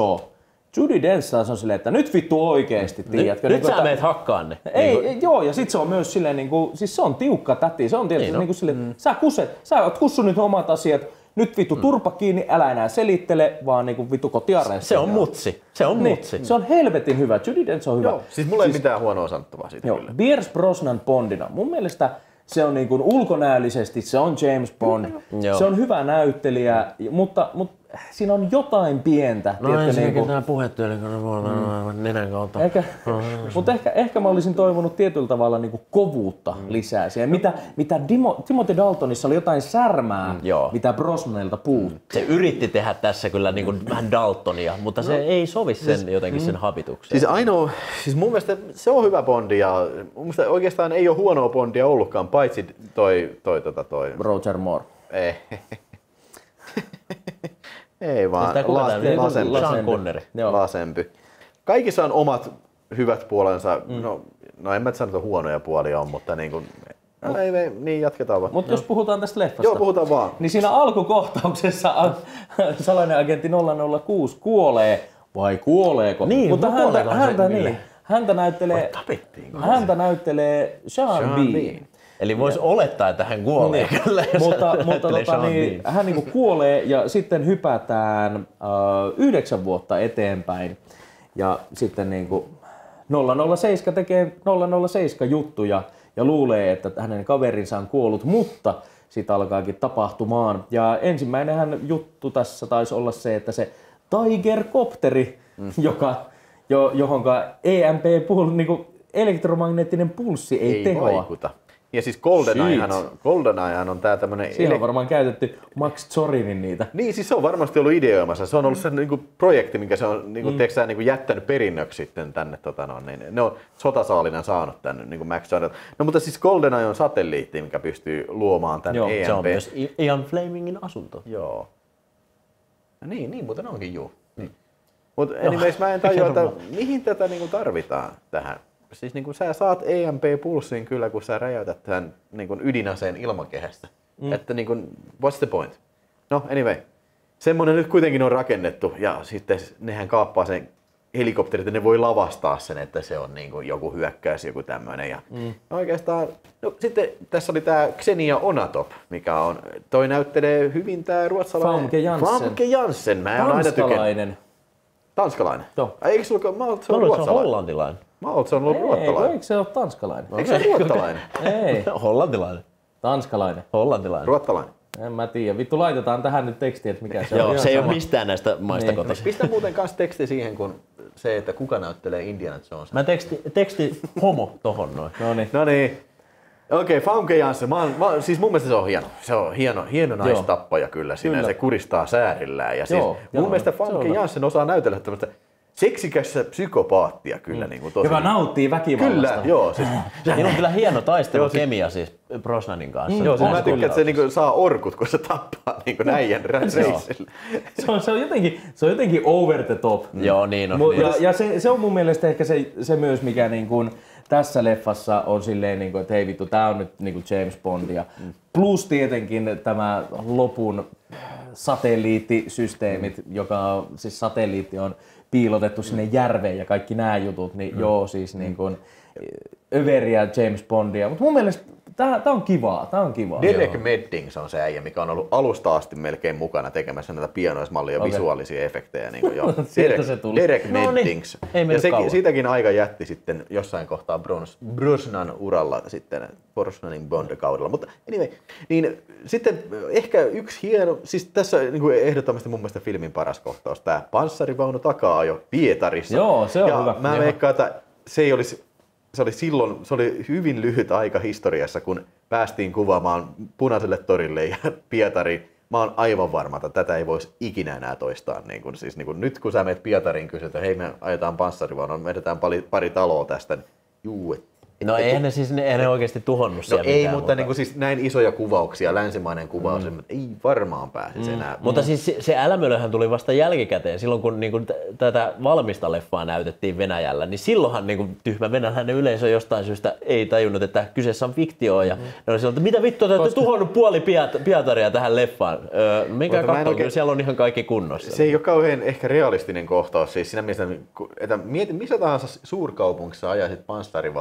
Judi Dench taas on silleen, että nyt vittu oikeesti, tiedätkö? Nyt sä meet hakkaan ne. Joo, ja sit se on myös silleen niinku, siis se on tiukka täti, se on tietysti niinku silleen, sä oot kussunut omat asiat, nyt vittu turpa kiinni, älä enää selittele, vaan niinku vittu kotiarreistiin. Se on mutsi. Se on mutsi. Se on helvetin hyvä. Judi Dench on hyvä. Joo, siis mulla ei mitään huonoa sanottavaa siitä kyllä. Pierce Brosnan Bondina. Mun mielestä se on niinku ulkonäöllisesti, se on James Bond. Se on hyvä näyttelijä, mutta siinä on jotain pientä. No ei niinku tää puhetyöli, kun nenän kautta. Mutta ehkä mä olisin toivonut tietyllä tavalla niinku kovuutta lisää siihen. Mitä Timothy Daltonissa oli jotain särmää, mitä Brosnanilta puuttuu. Se yritti tehdä tässä kyllä niinku vähän Daltonia, mutta se ei sovi sen jotenkin sen habitukseen. Siis mun mielestä se on hyvä Bondi ja mun mielestä oikeastaan ei ole huonoa Bondia ollutkaan, paitsi toi Roger Moore. Ei vaan lasempi. Kaikissa on omat hyvät puolensa. No en mä sano, että huonoja puolia on, mutta niin kuin, niin jatketaan vaan. Mutta jos puhutaan tästä leffasta. Joo, puhutaan vaan. Niin siinä alkukohtauksessa salainen agentti 006 kuolee, vai kuoleeko? Niin, mutta häntä näyttelee Sean Bean. Eli voisi olettaa, että hän kuolee kyllä, mutta hän niinku kuolee ja sitten hypätään 9 vuotta eteenpäin. Ja sitten niinku 007 tekee 007 juttuja ja luulee, että hänen kaverinsa on kuollut, mutta siitä alkaakin tapahtumaan. Ja ensimmäinen juttu tässä taisi olla se, että se Tiger-kopteri, johonka EMP niinku elektromagneettinen pulssi ei tehoa. Vaikuta. Ja siis GoldenEyehan on tää tämmönen... Siinä on varmaan käytetty Max Zorinin niitä. Niin, siis se on varmasti ollut ideoimassa. Se on ollut se niinku projekti, minkä se on niinku, niinku jättänyt perinnöksi sitten tänne. Ne on sotasaalina saanut tänne niinku Max Zorin. No mutta siis GoldenEye on satelliitti, mikä pystyy luomaan tän EMP. Se on myös Ian Flemingin asunto. Joo. No niin muuten onkin juu. Mutta anyways, mä en tajua, että mihin tätä niinku tarvitaan tähän. Siis niin kuin sä saat EMP-pulssin kyllä, kun sä räjäytät tämän niin kuin ydinaseen ilmakehästä. Että niin kuin, what's the point? No anyway, semmonen nyt kuitenkin on rakennettu ja sitten nehän kaappaa sen helikopterit ja ne voi lavastaa sen, että se on niin kuin joku hyökkäys, joku tämmöinen. Ja oikeastaan, no sitten tässä oli tää Xenia Onatop, mikä on, toi näyttelee hyvin tää ruotsalainen. Famke Janssen. Mä oon aina tykännyt. Tanskalainen? Joo. Eikö se ole ruotsalainen? Se on hollantilainen. Mä oon se on ollut ruottalainen. Eikö se ole tanskalainen? Eikö se ole ruottalainen? Ei. Hollantilainen. Tanskalainen. Hollantilainen. Ruottalainen. En mä tiedä. Vittu laitetaan tähän nyt tekstiä, että mikä se on. Joo, se ei ole mistään näistä maista kotoisin. Pistä muuten kanssa teksti siihen, kun se, että kuka näyttelee Indiana Jones. Mä teksti homo tohon noin. No niin. Okei, Famke Janssen. Siis mun mielestä se on hieno. Se on hieno naistappaja kyllä siinä. Kyllä. Se kuristaa säärillään. Ja siis mun mielestä Famke Janssen osaa näytellä tämmöistä seksikässä psykopaattia kyllä. Niin kuin tosi. Joka nauttii väkivallasta. Kyllä, joo. Siis, niillä on kyllä hieno taistelukemia siis Brosnanin kanssa. Joo, siis mä tykkään, että se niinku saa orkut, kun se tappaa niinku äijän reissille. Se on jotenkin over the top. Joo, niin on. Ja se on mun mielestä ehkä se myös, mikä niin kuin tässä leffassa on silleen, niin kuin, että hei vittu, tää on nyt niin kuin James Bondia. Plus tietenkin tämä lopun satelliittisysteemit, joka siis satelliitti on piilotettu sinne järveen ja kaikki nämä jutut, niin joo, siis niin kuin överiä James Bondia. Mutta mun mielestä tää on kivaa, Derek Meddings on se äijä, mikä on ollut alusta asti melkein mukana tekemässä näitä pianoismallia ja visuaalisia efektejä. Niin kuin, joo. Derek Meddings. Ja siitäkin aika jätti sitten jossain kohtaa Brosnan uralla sitten Brosnanin Bond-kaudella. Mutta anyway, niin sitten ehkä yksi hieno, siis tässä niin kuin ehdottomasti mun mielestä filmin paras kohtaus, tää panssarivaunu takaa jo Pietarissa. Joo, se on ja hyvä. Mä veikkaan, että se oli hyvin lyhyt aika historiassa, kun päästiin kuvaamaan Punaiselle torille ja Pietariin. Mä oon aivan varma, että tätä ei voisi ikinä enää toistaa. Nyt kun sä menet Pietariin kysyt, että hei me ajetaan panssarivaunua, me edetään pari taloa tästä. Juu, no eihän ne oikeasti tuhonnut siellä ei, mutta niin kuin siis näin isoja kuvauksia, länsimainen kuvaus, ei varmaan pääsisi enää. Mutta siis se älämölöhän tuli vasta jälkikäteen, silloin kun niin kuin tätä valmista leffaa näytettiin Venäjällä, niin silloinhan niin kuin tyhmä venäläinen yleisö jostain syystä ei tajunnut, että kyseessä on fiktio. Ja ne oli silloin, että mitä vittua, te olette tuhonnut puoli Pietaria tähän leffaan. Mikä katsoo, kyllä siellä on ihan kaikki kunnossa. Se ei ole kauhean ehkä realistinen kohtaus, siis siinä mielessä, että mieti missä tahansa suurkaupungissa ajaisit panssarivaunulla niin,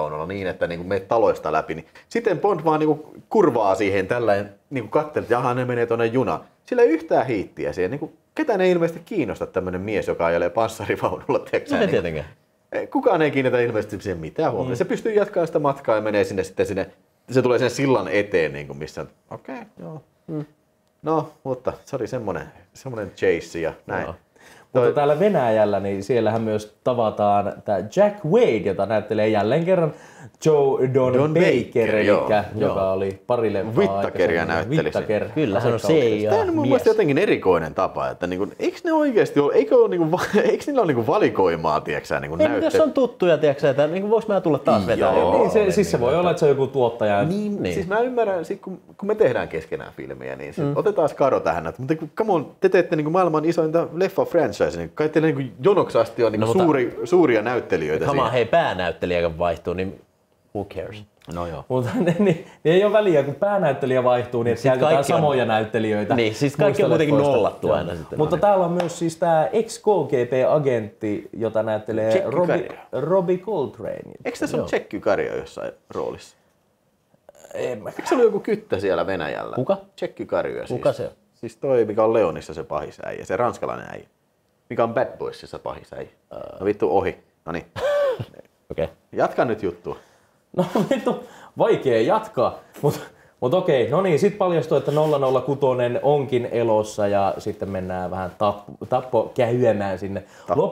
että niin meet taloista läpi, niin sitten Bond vaan niin kurvaa siihen tällainen, niin katselee, että jaha, ne menee tuonne junaan. Sillä ei yhtään hiittiä siihen. Niin ketään ei ilmeisesti kiinnosta tämmöinen mies, joka ajelee panssarivaunulla. No tietenkään. Kukaan ei kiinnitä ilmeisesti siihen mitään huomioon. Se pystyy jatkamaan sitä matkaa ja menee sinne, se tulee sen sillan eteen, niin kuin missä okei, joo. No, mutta se oli semmoinen chase ja näin. No. Mutta täällä Venäjällä, niin siellähän myös tavataan tämä Jack Wade, jota näyttelee jälleen kerran Joe Don Baker, joka oli pari leffaa Whittakeria näytteli. Kyllä, se on se. Tämä on mun mielestä jotenkin erikoinen tapa, että niinku, eikö ne oikeasti ole, eikö niillä ole niinku valikoimaa, tiiäksä, niinku näyttely? Jos on tuttuja, tiiäksä, että niinku voiko mä tulla taas vetää? Niin, siis se voi olla, että se on joku tuottaja. Niin. Siis mä ymmärrän, kun me tehdään keskenään filmejä, niin otetaan Karo tähän, mutta come on, te teette niinku maailman isointa leffa-franchise, niin kai teille niinku jonoksi asti on niinku suuria näyttelijöitä. Come on, hei, päänäyttelijä vaihtuu, niin who cares? No joo. Mutta niin ei ole väliä, kun päänäyttelijä vaihtuu, niin käytetään samoja näyttelijöitä. Niin, siis kaikki on kuitenkin nollattu aina sitten. Mutta täällä on myös siis tämä ex-KGB-agentti, jota näyttelee Robbie Coltrane. Eikö tässä ole Check Kykario jossain roolissa? Eikö se oli joku kyttä siellä Venäjällä? Kuka? Check Kykario siis. Kuka se on? Siis toi, mikä on Leonissa se pahis äijä, se ranskalainen äijä. Mikä on Bad Boysissa pahis äijä. No vittu ohi. Noniin. Okay. Jatka nyt juttua. No vittu, vaikea jatkaa. Mutta okei, no niin, sitten paljastui, että 006 onkin elossa ja sitten mennään vähän tappokähyämään sinne.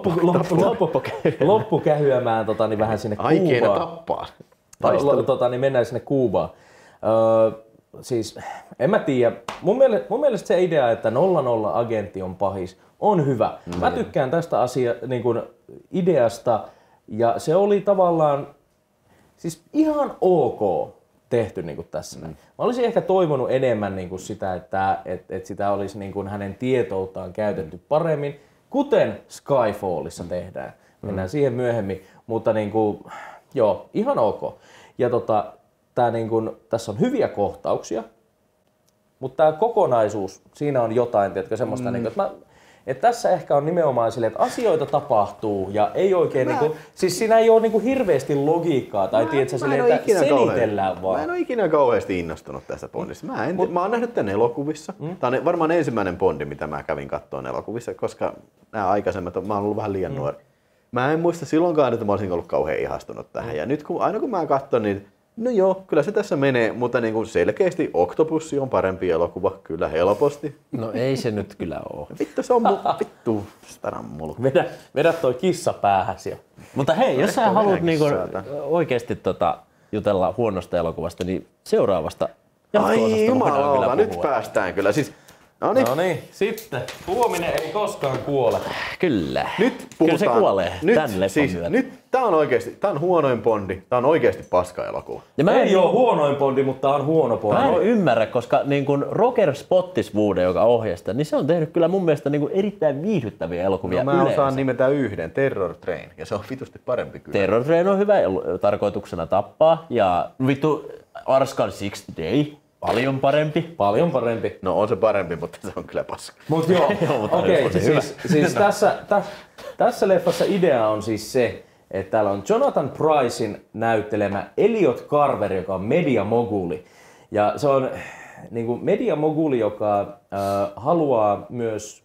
Loppukähyämään niin vähän sinne Kuubaan. Aikeena tappaa. Niin mennään sinne Kuubaan. Siis en mä tiedä. Mun mielestä se idea, että 00-agentti on pahis, on hyvä. Mä tykkään tästä niin kun ideasta ja se oli tavallaan siis ihan ok tehty niin kuin tässä. Mä olisin ehkä toivonut enemmän niin kuin sitä, että sitä olisi niin kuin hänen tietouttaan käytetty paremmin, kuten Skyfallissa tehdään. Mennään siihen myöhemmin, mutta niin kuin, joo, ihan ok. Ja niin kuin, tässä on hyviä kohtauksia, mutta tämä kokonaisuus, siinä on jotain, tiedätkö, semmoista, niin kuin, että tässä ehkä on nimenomaan silleen, että asioita tapahtuu ja ei oikein siis siinä ei ole niinku hirveästi logiikkaa tai tiedätkö silleen, että selitellään vaan. Mä en ole ikinä kauheasti innostunut tästä Bondista. Mä oon nähnyt tän elokuvissa. Tää on varmaan ensimmäinen Bondi, mitä mä kävin kattoon elokuvissa, koska nämä aikaisemmat, mä oon ollut vähän liian nuori. Mä en muista silloinkaan, että mä olisin ollut kauhean ihastunut tähän. Ja nyt aina kun mä katson, niin no joo, kyllä se tässä menee, mutta niin kuin selkeästi Octopussy on parempi elokuva, kyllä helposti. No ei se nyt kyllä ole. Vittu, se on vittu staramulu. Vedä toi kissa päähäsi jo. Mutta hei, jos sä haluat niinku oikeesti jutella huonosta elokuvasta, niin seuraavasta ai jumalauta, nyt päästään kyllä. Siis, no niin, sitten. Tuominen ei koskaan kuole. Kyllä. Nyt puhutaan. Kyllä se kuolee tän leffan myötä. Nyt tää on oikeesti, tää on huonoin Bondi, tää on oikeesti paska elokuva. Ei oo huonoin Bondi, mutta tää on huono Bondi. Mä en ymmärrä, koska niin kun Roger Spottiswoode, joka ohjasta, niin se on tehnyt kyllä mun mielestä niin kun erittäin viihdyttäviä elokuvia mä osaan nimetä yhden, Terror Train, ja se on vitusti parempi kyllä. Terror Train on hyvä tarkoituksena tappaa, ja vittu Arskan Sixth Day. Paljon parempi. Paljon parempi. No on se parempi, mutta se on kyllä paska. Mut joo, okei. Siis tässä leffassa idea on siis se, että täällä on Jonathan Prycein näyttelemä Elliot Carver, joka on mediamoguli. Ja se on niin kuin mediamoguli, joka haluaa myös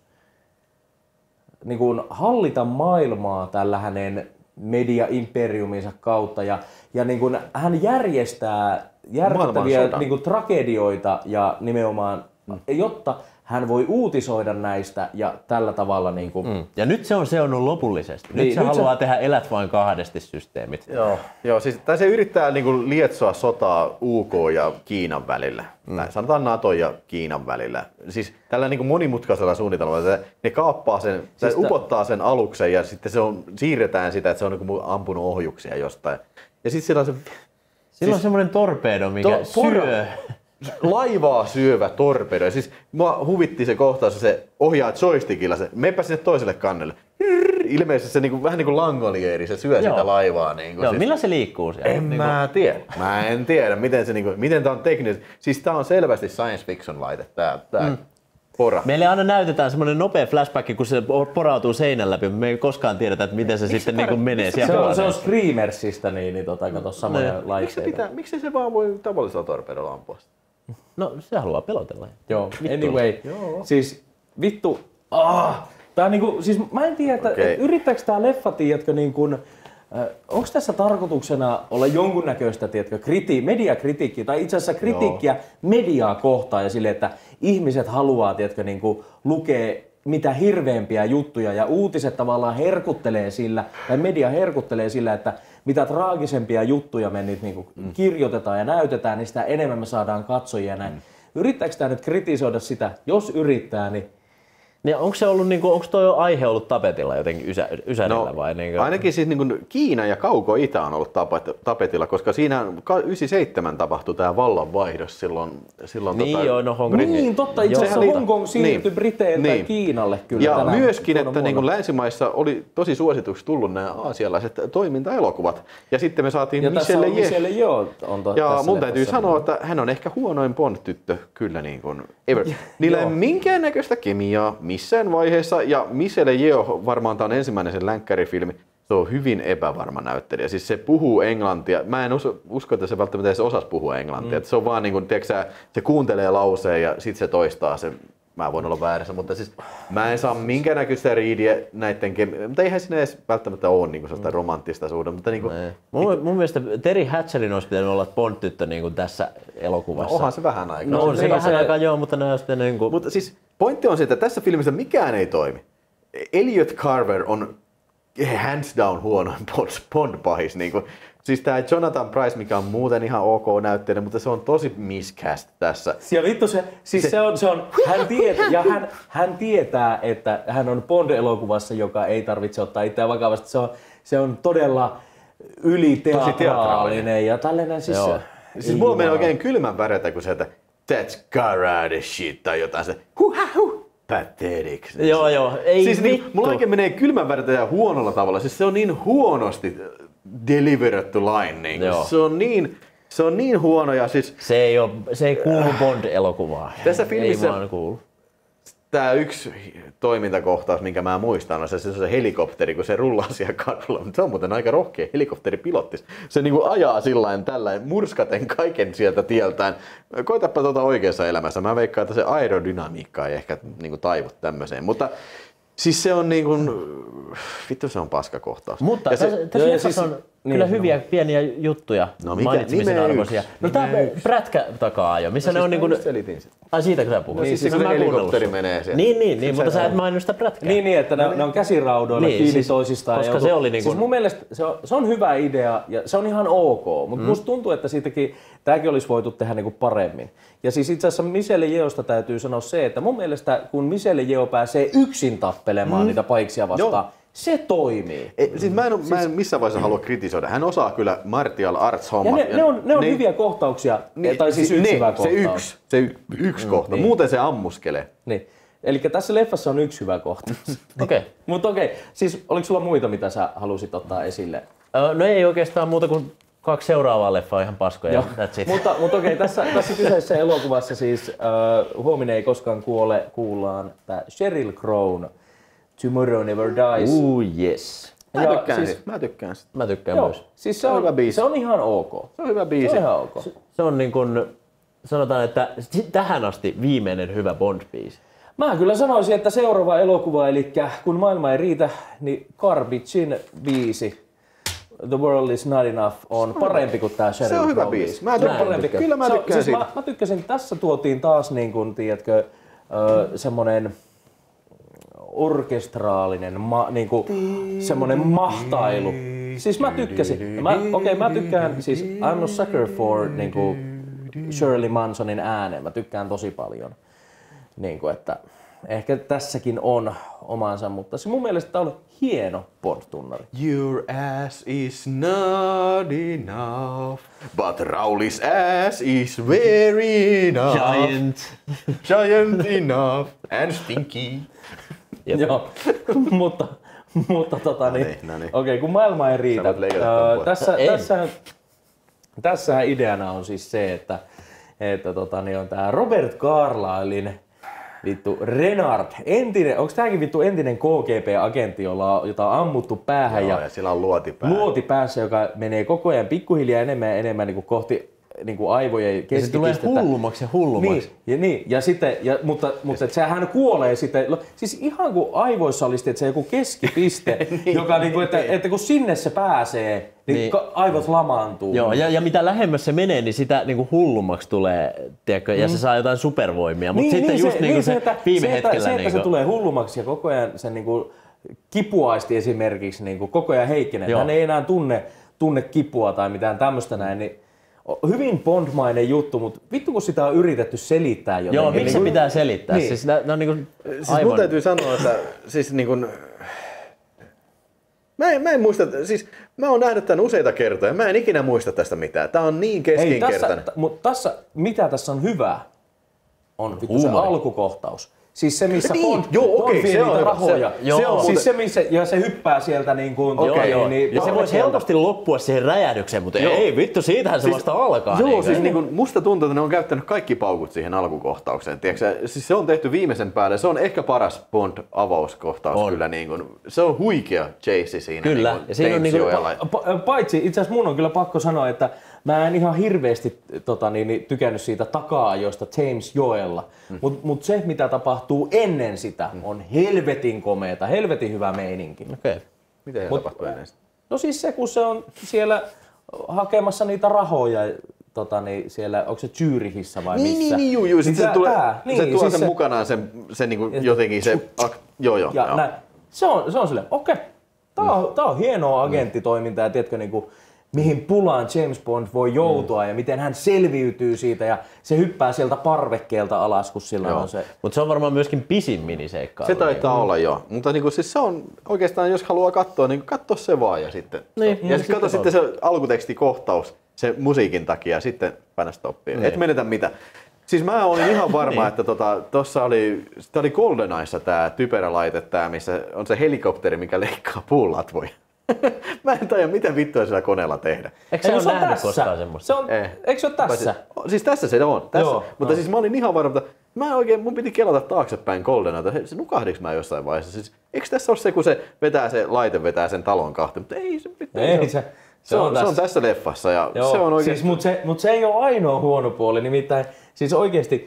niin kuin hallita maailmaa tällä hänen media-imperiuminsa kautta. Ja niin kuin hän järjestää järkyttäviä niin kuin tragedioita ja nimenomaan, jotta hän voi uutisoida näistä ja tällä tavalla niin kuin... Ja nyt se on seonnut lopullisesti. Nyt se haluaa tehdä elät vain kahdesti systeemit. Joo, siis se yrittää niin kuin lietsoa sotaa UK ja Kiinan välillä. Tai sanotaan NATO ja Kiinan välillä. Siis tällä niin kuin monimutkaisella suunnitelmalla ne kaappaa sen, siis upottaa sen aluksen ja sitten siirretään sitä, että se on niin kuin ampunut ohjuksia jostain. Ja sitten siellä on se... Sillä on semmoinen torpedo, mikä syö. Laivaa syövä torpedo. Ja siis mua huvitti se kohtaus, se ohjaa joystickilla se. Meipä sinne toiselle kannelle. Ilmeisesti se niinku, vähän niin kuin Langolieri, se syö sitä laivaa. Niinku, joo, siis, millä se liikkuu siellä? Mä en tiedä, miten tää on teknisesti. Siis tää on selvästi science fiction laite. Pora. Meille aina näytetään semmoinen nopea flashback, kun se porautuu seinän läpi, mutta me ei koskaan tiedetä, että miten se sitten niin kuin menee. Se on Screamersista, kato samoja laitteita. Miksi se vaan voi tavallisella torpedolla ampua? No, se haluaa pelotella. Joo, anyway. Siis vittu, tää niinku, siis mä en tiedä, että yrittääkö tää leffa, tiedätkö, niinku, onko tässä tarkoituksena olla jonkunnäköistä, tiedätkö, mediakritiikkiä tai itse asiassa kritiikkiä mediaa kohtaan ja sille, että ihmiset haluaa, tiedätkö, niinku, lukea mitä hirveämpiä juttuja ja uutiset tavallaan herkuttelee sillä, tai media herkuttelee sillä, että mitä traagisempia juttuja me nyt niinku kirjoitetaan ja näytetään, niin sitä enemmän me saadaan katsojia näin. Yrittääkö tämä nyt kritisoida sitä? Jos yrittää, niin onko se ollut onko tuo aihe ollut tapetilla jotenkin ysärillä vai ainakin siis Kiina ja Kauko-Itä on ollut tapetilla, koska siinä 97 tapahtui tämä vallanvaihdos silloin Niin, totta, itse asiassa Hongkong siirtyi Briteiltä Kiinalle kyllä. Ja myöskin, että länsimaissa oli tosi suosituksi tullut nämä aasialaiset toimintaelokuvat. Ja sitten me saatiin Michelle Yeoh. Ja mun täytyy sanoa, että hän on ehkä huonoin Bond-tyttö kyllä ever. Niillä ei minkäännäköistä kemiaa missään vaiheessa, ja Michelle Yeoh, varmaan tämä on ensimmäinen sen länkkärifilmi, se on hyvin epävarma näyttelijä. Siis se puhuu englantia. Mä en usko, että se välttämättä edes osasi puhua englantia. Se on vaan tiedätkö, se kuuntelee lauseen ja sitten se toistaa sen. Mä voin olla väärässä, mutta siis mä en saa minkäännäköistä riidiä näitten mutta eihän siinä edes välttämättä ole sellaista romanttista suhdetta. Mutta mun mielestä Terry Hatcherin olisi pitänyt olla Bond-tyttö tässä elokuvassa. No, onhan se vähän aikaa. No on se vähän aikaa joo, mutta ne on sitten Mutta siis pointti on se, että tässä filmissä mikään ei toimi. Elliot Carver on hands down huonoin Bond-pahis. Siis tää Jonathan Pryce, mikä on muuten ihan ok näyttelijä, mutta se on tosi miscast tässä. Ja vittu se on hän tietää, että hän on Bond-elokuvassa, joka ei tarvitse ottaa itseään vakavasti. Se on todella yliteatraalinen ja tällainen Siis mulla menee oikein kylmän väretä, kun se, että that's karate shit tai jotain se pathetic. Joo, ei siis mulla oikein menee kylmän väretä ja huonolla tavalla. Siis se on niin huonosti deliveretty line. Se on niin huono ja siis se ei kuulu Bond-elokuvaan. Tässä filmissä ei vaan kuulu. Tää yksi toimintakohtaus, minkä mä muistan, on se helikopteri, kun se rullaa siellä kadulla. Mutta se on muuten aika rohkea helikopteripilottis. Se ajaa sillain tällainen murskaten kaiken sieltä tieltään. Koitapa oikeassa elämässä. Mä veikkaan, että se aerodynamiikka ei ehkä taivu tämmöiseen. Mutta siis se on vittu se on paskakohtaus. Mutta tässä leffassa on kyllä hyviä pieniä juttuja, mainitsemisen arvoisia. No tää prätkä takaa jo, missä ne on Ai siitäkö sä puhut? Siis se helikopteri menee siellä. Niin, mutta sä et maininnut sitä prätkää. Niin, että ne on käsiraudoilla kiinni toisistaan. Koska se oli siis mun mielestä se on hyvä idea ja se on ihan ok, mutta musta tuntuu, että tämäkin olisi voitu tehdä paremmin. Ja siis itse asiassa Michelle Yeohsta täytyy sanoa se, että mun mielestä kun Michelle Yeoh pääsee yksin tappelemaan niitä paiksia vastaan, se toimii. Siis mä en missään vaiheessa halua kritisoida. Hän osaa kyllä martial arts -hommat. Ne on hyviä kohtauksia, tai siis yksi hyvä kohtaus. Se yksi kohta. Muuten se ammuskelee. Niin. Eli tässä leffassa on yksi hyvä kohtaus. Okei. Mutta siis oliko sulla muita, mitä sä halusit ottaa esille? No ei oikeastaan muuta kuin 2 seuraavaa leffaa ihan paskoja. That's it. Mutta tässä kyseisessä elokuvassa siis Huominen ei koskaan kuole kuullaan Sheryl Crown Tomorrow Never Dies. Yes. Mä tykkään sitä. Mä tykkään myös. Siis se on hyvä biisi. Se on ihan ok. Se on hyvä biisi. Se on ihan ok. Se on sanotaan, että tähän asti viimeinen hyvä Bond-biisi. Mä kyllä sanoisin, että seuraava elokuva, eli kun maailma ei riitä, niin Garbagein biisi The World Is Not Enough on parempi kuin tää Sheryl Crow. Se on hyvä biisi. Mä tykkään siitä. Mä tykkäsin, tässä tuotiin taas tiedätkö, semmonen orkestraalinen, semmonen mahtailu. Siis mä tykkäsin. Mä tykkään, siis I'm a sucker for Shirley Mansonin äänen. Mä tykkään tosi paljon. Että ehkä tässäkin on omansa, mutta se mun mielestä tää on hieno Bond-tunnari. Your ass is not enough, but Raulis ass is very enough. Giant enough and stinky. Joo, mutta okei, kun maailma ei riitä. Tässähän ideana on siis se, että on tää Robert Carlylen vittu Renard, entinen, onko tääkin vittu entinen KGB-agentti, jota on ammuttu päähän ja sillä on luoti päässä, joka menee koko ajan pikkuhiljaa enemmän ja enemmän niin kuin kohti niin kuin aivojen keskipistettä. Se tulee hullummaksi ja hullummaksi. Mutta sehän kuolee sitten. Siis ihan kuin aivoissa olisi se joku keskipiste, niin, joka niin kuin, että kun sinne se pääsee, niin aivot lamaantuu. Joo, ja mitä lähemmäs se menee, niin sitä niin kuin hullummaksi tulee, tiedätkö, ja se saa jotain supervoimia. Mutta sitten just se viime hetkellä... Se, että se tulee hullummaksi ja koko ajan sen niin kuin kipuaisti esimerkiksi niin kuin koko ajan heikkenee. Hän ei enää tunne kipua tai mitään tämmöistä näin, niin hyvin Bond-mainen juttu, mutta vittu kun sitä on yritetty selittää jotenkin. Joo, miksi se pitää selittää? Niin. Siis, on niin kuin siis mun täytyy sanoa, että siis niin kuin, mä en muista, siis mä oon nähnyt tämän useita kertoja, mä en ikinä muista tästä mitään. Tää on niin keskinkertainen. Mutta mitä tässä on hyvää, on vittu se alkukohtaus. Siis se, missä Bond vie niitä rahoja. Siis se, missä se hyppää sieltä niin kuin... Ja se voisi helposti loppua siihen räjähdykseen, mutta ei vittu, siitähän se vasta alkaa. Joo, siis niin kuin, musta tuntuu, että ne on käyttänyt kaikki paukut siihen alkukohtaukseen. Tiedätkö, siis se on tehty viimeisen päälle. Se on ehkä paras Bond-avauskohtaus kyllä. Niin kuin, se on huikea chase siinä. Kyllä. Niin kuin, ja siinä on niin kuin, paitsi itse asiassa mun on kyllä pakko sanoa, että mä en ihan hirveästi tykännyt siitä taka-ajoista James Joella, mutta se mitä tapahtuu ennen sitä on helvetin komeeta, helvetin hyvä meininki. Okay. Miten se tapahtuu ennen sitä? No siis se, kun se on siellä hakemassa niitä rahoja, siellä, onko se Zürichissä vai missä? Niin, sitten se tuo sen mukanaan sen niinku jotenkin se, joo. Se on silleen, okei, tää on hienoa agenttitoimintaa ja tiedätkö niinku, mihin pulaan James Bond voi joutua ja miten hän selviytyy siitä ja se hyppää sieltä parvekkeelta alas, kun sillä on se... Mutta se on varmaan myöskin pisin miniseikkailu. Se taitaa olla joo, mutta niinku, siis se on oikeastaan, jos haluaa katsoa, niin katso se vaan ja sitten... Ja katso sitten se alkutekstikohtaus se musiikin takia ja sitten paina stoppiin. Et menetä mitä. Siis mä olin ihan varma, että tossa oli GoldenEyessa tää typerä laite, tää, missä on se helikopteri, mikä leikkaa puulatvoja. Mä en tajua, mitä vittua sillä koneella tehdä. Eikö se ole nähnyt koskaan semmoista? Eikö se ole tässä? Siis tässä se on. Tässä. Mutta siis mä olin ihan varma, että mun piti kelata taaksepäin Goldeneyta. Se nukahdiks mä jossain vaiheessa? Siis, eikö tässä ole se, kun se laite vetää sen talon kahteen? Mutta ei se on tässä leffassa. Ja se on oikeasti... siis, mutta se ei ole ainoa huono puoli. Nimittäin siis oikeasti...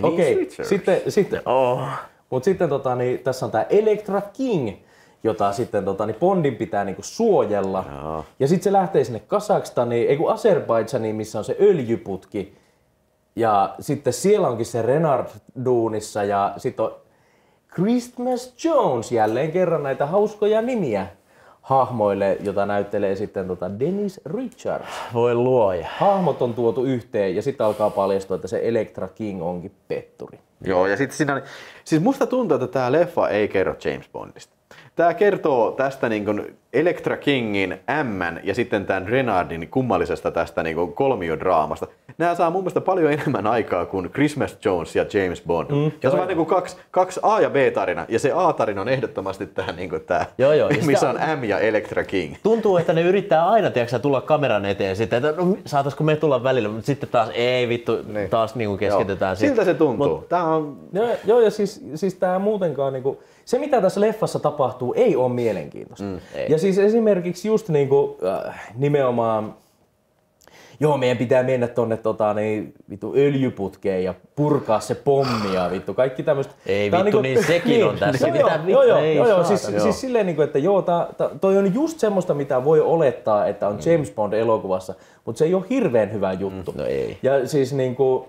Mutta sitten tässä on tää Elektra King, jota sitten Bondin pitää niinku suojella. Jaa. Ja sitten se lähtee sinne Kazakstaniin, Azerbaidžaniin, missä on se öljyputki. Ja sitten siellä onkin se Renard duunissa ja sitten on Christmas Jones, jälleen kerran näitä hauskoja nimiä hahmoille, jota näyttelee sitten Dennis Richards. Voi luoja. Hahmot on tuotu yhteen ja sitten alkaa paljastua, että se Elektra King onkin petturi. Joo, ja sitten siinä siis musta tuntuu, että tää leffa ei kerro James Bondista. Tää kertoo tästä niin kuin Elektra Kingin M:n ja sitten tämän Renardin kummallisesta tästä niin kuin kolmiodraamasta. Nämä saa mun mielestä paljon enemmän aikaa kuin Christmas Jones ja James Bond. Ja se on niin kuin kaksi A- ja B-tarina. Ja se A-tarina on ehdottomasti tämä, niin kuin tämä missä on M ja Elektra King. Tuntuu, että ne yrittää aina tulla kameran eteen sitten, että no, saataisiko me tulla välillä, mutta sitten taas ei vittu, taas niin kuin keskitytään. Siltä se tuntuu. Tää on... Joo, ja siis tää muutenkaan... Niin kuin... Se, mitä tässä leffassa tapahtuu, ei ole mielenkiintoista. Ei. Ja siis esimerkiksi just niinku, nimenomaan, meidän pitää mennä tonne vittu öljyputkeen ja purkaa se pommi ja vittu kaikki tämmöistä. Ei vittu, niin sekin on tässä. Joo, siis silleen niinku, että toi on just semmoista, mitä voi olettaa, että on James Bond elokuvassa, mutta se ei ole hirveän hyvä juttu. No ei. Ja siis niinku...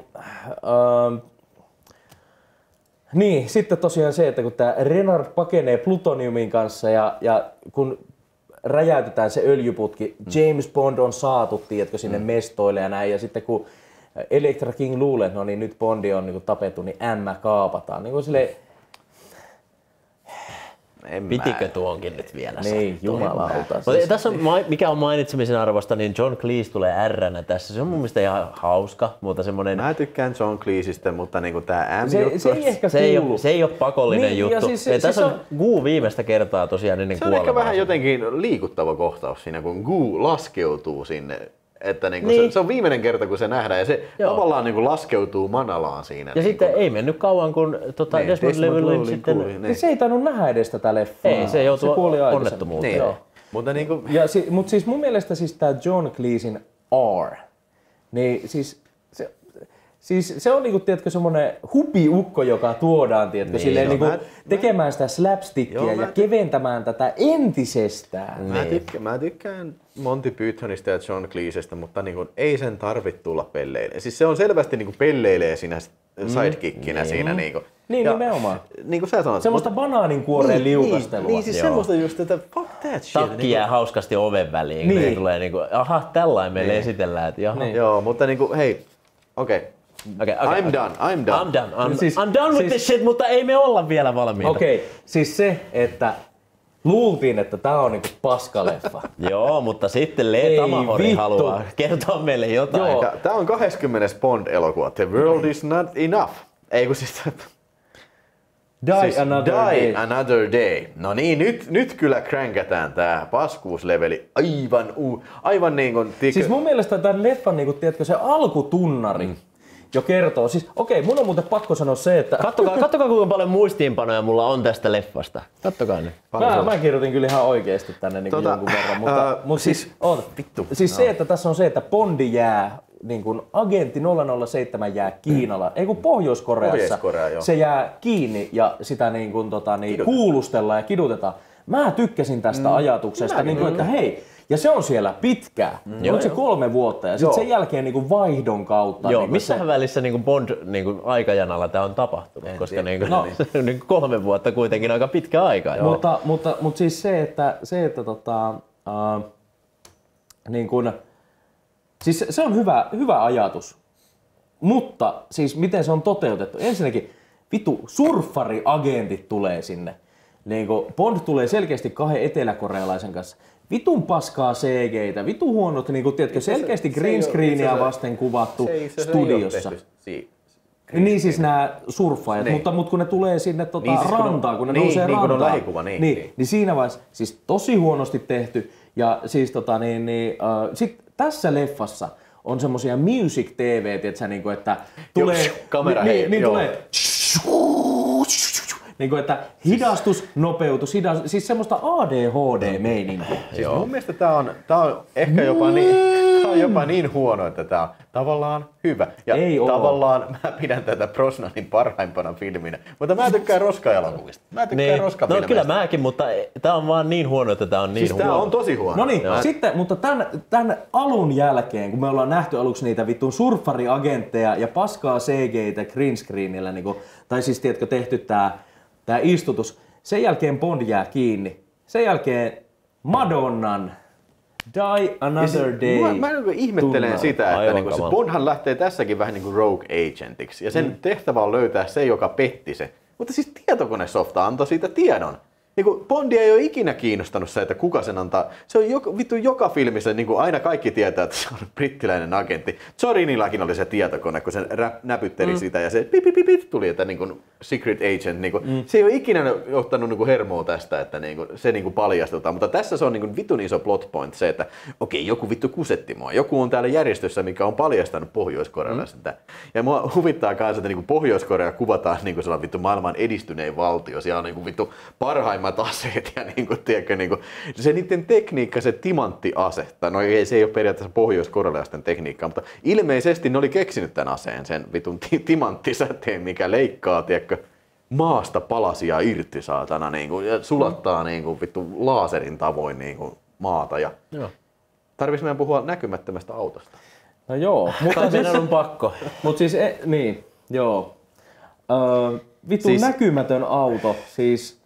Niin, sitten tosiaan se, että kun tämä Renard pakenee plutoniumin kanssa ja kun räjäytetään se öljyputki, James Bond on saatu, tiedätkö, sinne mestoille ja näin, ja sitten kun Elektra King luulee, että no niin, nyt Bondi on niin tapettu, niin M kaapataan. Niin silleen... Pitikö tuonkin nyt vielä? Niin, jumalauta. Siis. Tässä on, mikä on mainitsemisen arvosta, niin John Cleese tulee R-nä tässä. Se on mun mielestä ihan hauska, mutta semmoinen... Mä tykkään John Cleeseistä, mutta niinku tää M-juttu... Se ei ole pakollinen niin, juttu. Siis, tässä on Goo viimeistä kertaa tosiaan ennen kuolemaa. Se on ehkä vähän jotenkin liikuttava kohtaus siinä, kun Goo laskeutuu sinne Että niin. Se on viimeinen kerta, kun se nähdään ja se tavallaan niin laskeutuu manalaan siinä. Ja niin sitten ei mennyt kauan, kun Desmond Llewellyn sitten... Niin. Se ei tainnut nähdä edes tätä leffaa. Ei, se joutui onnettomuuteen. Niin. Mutta niinku... Mutta siis mun mielestä siis tää John Cleeseyn R, niin siis se on niinku, tiedätkö, semmonen hupiukko, joka tuodaan, tiedätkö, silleen niinku tekemään sitä slapstickia ja keventämään tätä entisestään. Mä tykkään Monty Pythonista ja John Cleesestä, mutta niinku, ei sen tarvitse tulla pelleille. Siis se on selvästi niinku pelleilee siinä sidekickinä siinä. Niinku. Niin, nimenomaan. Niin kuin sä sanot. Semmoista banaaninkuoreen liukastelua. Niin, siis semmoista just, että fuck that shit. Takki jää hauskasti oven väliin, kun tulee niinku, aha, tällainen meille esitellään, että jaha. Joo, mutta niinku, hei, okei. I'm done. I'm done with this shit, mutta ei me olla vielä valmiita. Okei, siis se, että luultiin, että tää on niinku paskaleffa. Joo, mutta sitten Lee Tamahori haluaa kertoa meille jotain. Joo. Tää on 20. Bond-elokuva. The world is not enough. Ei kun siis... Die Another Day. No niin, nyt kyllä kränkätään tää paskuusleveli aivan niin kuin... Siis mun mielestä tämän leffan, niin kuin, tiedätkö, se alkutunnari jo kertoo. Siis okei, mun on muuten pakko sanoa se, että... Kattokaa kuinka paljon muistiinpanoja mulla on tästä leffasta. Kattokaa nyt. Mä kirjoitin kyllä ihan oikeesti tänne niin jonkun verran, mutta siis se, että tässä on se, että Bondi jää, niin kuin agentti 007 jää Kiinalla, ei kun Pohjois-Koreassa, se jää kiinni ja sitä niin kuin, kuulustellaan ja kidutetaan. Mä tykkäsin tästä ajatuksesta, niin kuin, että hei, ja se on siellä pitkään. Onko se 3 vuotta ja sitten sen jälkeen niin vaihdon kautta. Joo, niin missähän välissä niin Bond niin aikajanalla tämä on tapahtunut, koska niin 3 vuotta kuitenkin aika pitkä aika. Mutta siis se, että niin kuin, siis se on hyvä ajatus, mutta siis miten se on toteutettu? Ensinnäkin vitu surffariagentit tulee sinne. Niin Bond tulee selkeästi 2 eteläkorealaisen kanssa. Vitun paskaa CG:tä, vitun huonot, niin tiedätkö, selkeästi green screenia vasten kuvattu studiossa. Niin siis nämä surffaajat, niin. mutta kun ne tulee sinne niin, siis rantaan, kun ne nousee rantaan, on lähikuva, niin siinä vaiheessa siis tosi huonosti tehty. Ja siis sit tässä leffassa on semmosia music TV, tietsä, niinku, että tulee kamera tulee niin kuin, että hidastus, nopeutus, siis semmoista ADHD-meininkiä. Siis mun mielestä tää on ehkä jopa niin huono, että tää on tavallaan hyvä. Ja tavallaan mä pidän tätä Brosnanin parhaimpana filminä. Mutta mä tykkään roska-elokuvista. Mä tykkään roskafilmeistä. No kyllä mäkin, mutta tää on vaan niin huono, että tää on niin huono. Tää on tosi huono. No niin, sitten, mutta tän alun jälkeen, kun me ollaan nähty aluksi niitä vittun surffariagentteja ja paskaa CG:tä green screenillä, niin kuin, tai siis tiedätkö, tehty tää istutus. Sen jälkeen Bond jää kiinni. Sen jälkeen Madonnan Die Another Day. Mä ihmettelen sitä, että niinku se Bondhan lähtee tässäkin vähän niin kuin rogue agentiksi. Ja sen tehtävä on löytää se, joka petti se. Mutta siis tietokonesofta antoi siitä tiedon. Niin Bondia ei ole ikinä kiinnostanut se, että kuka sen antaa. Se on vittu joka filmissä, niin kuin aina kaikki tietää, että se on brittiläinen agentti. Zorinillakin oli se tietokone, kun se näpytteli sitä ja se pip tuli, että niin kuin secret agent. Niin kuin, se ei ole ikinä ottanut niin kuin hermoa tästä, että niin kuin, se niin kuin paljastetaan. Mutta tässä se on niin kuin vitun iso plot point se, että okei, joku vittu kusetti mua. Joku on täällä järjestössä, mikä on paljastanut Pohjois-Korealaisen. Ja mua huvittaa kanssa, että niin kuin Pohjois-Korea kuvataan niin kuin sellainen vittu maailman edistynein valtio. Siellä on niin kuin vittu parhaimmat aseet ja se niiden tekniikka, se timanttiase, no se ei ole periaatteessa pohjois-korealaisten tekniikkaa, mutta ilmeisesti ne oli keksinyt tämän aseen, sen vitun timanttisäteen, mikä leikkaa, tiedätkö, maasta palasia irti saatana ja sulattaa vittu laaserin tavoin maata. Ja tarvitsisi meidän puhua näkymättömästä autosta. No joo, mutta siis on pakko. Mutta siis niin, joo. Vittu siis, näkymätön auto, siis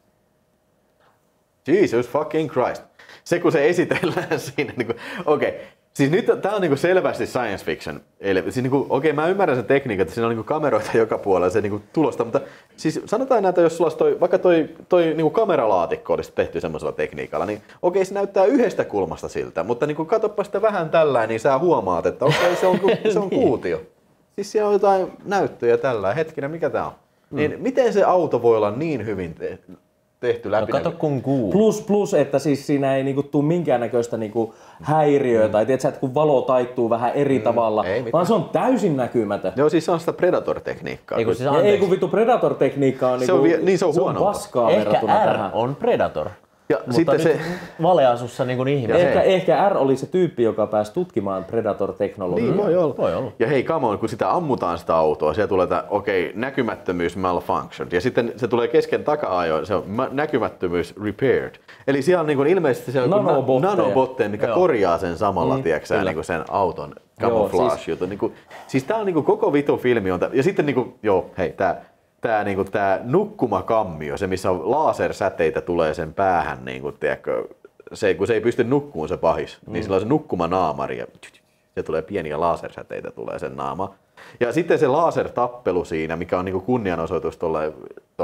Jesus fucking Christ. Se kun se esitellään siinä, okei. Siis nyt tää on selvästi science fiction. Eli, siis mä ymmärrän sen tekniikan, että siinä on kameroita joka puolella se tulosta, mutta siis sanotaan näitä, jos sulla olisi vaikka toi kameralaatikko olisi tehty semmoisella tekniikalla, niin okei, se näyttää yhdestä kulmasta siltä, mutta katsoppa sitä vähän tällä, niin sä huomaat, että okei, se on kuutio. Siis siellä on jotain näyttöjä tällä. Hetkinen, mikä tää on? Niin miten se auto voi olla niin hyvin tehty? tehty läpi. No kato kun kuul. Plus, että siis siinä ei niinku tule minkäännäköistä niinku häiriötä, tai tiedätkö, että kun valo taittuu vähän eri tavalla, vaan se on täysin näkymätön. Joo, siis se on sitä Predator-tekniikkaa. Ei kun vittu Predator-tekniikka on se on huonoa. paskaa ehkä verrattuna R tähän. on Predator. Ja Mutta sitten nyt se valeasussa niin kuin ihminen. Ehkä R oli se tyyppi, joka pääsi tutkimaan Predator-teknologiaa. Niin, voi olla. Ja hei, come on, kun sitä ammutaan sitä autoa, siellä tulee tämä, näkymättömyys malfunction. Ja sitten se tulee kesken taka-ajoin, se on näkymättömyys repaired. Eli siellä on niin kuin, ilmeisesti se on nanobotteja, mikä korjaa sen samalla, tiedätkö, niin kuin sen auton camouflage-jutun. Siis tää on niin kuin, koko vitun filmi on. Ja sitten niin kuin, tää nukkumakammio, se missä on lasersäteitä tulee sen päähän, niin kuin, tiedätkö, kun se ei pysty nukkuun se pahis, niin sillä on se nukkumanaamari ja se tulee pieniä lasersäteitä tulee sen naamaan. Ja sitten se lasertappelu siinä, mikä on niinku kunnianosoitus tolle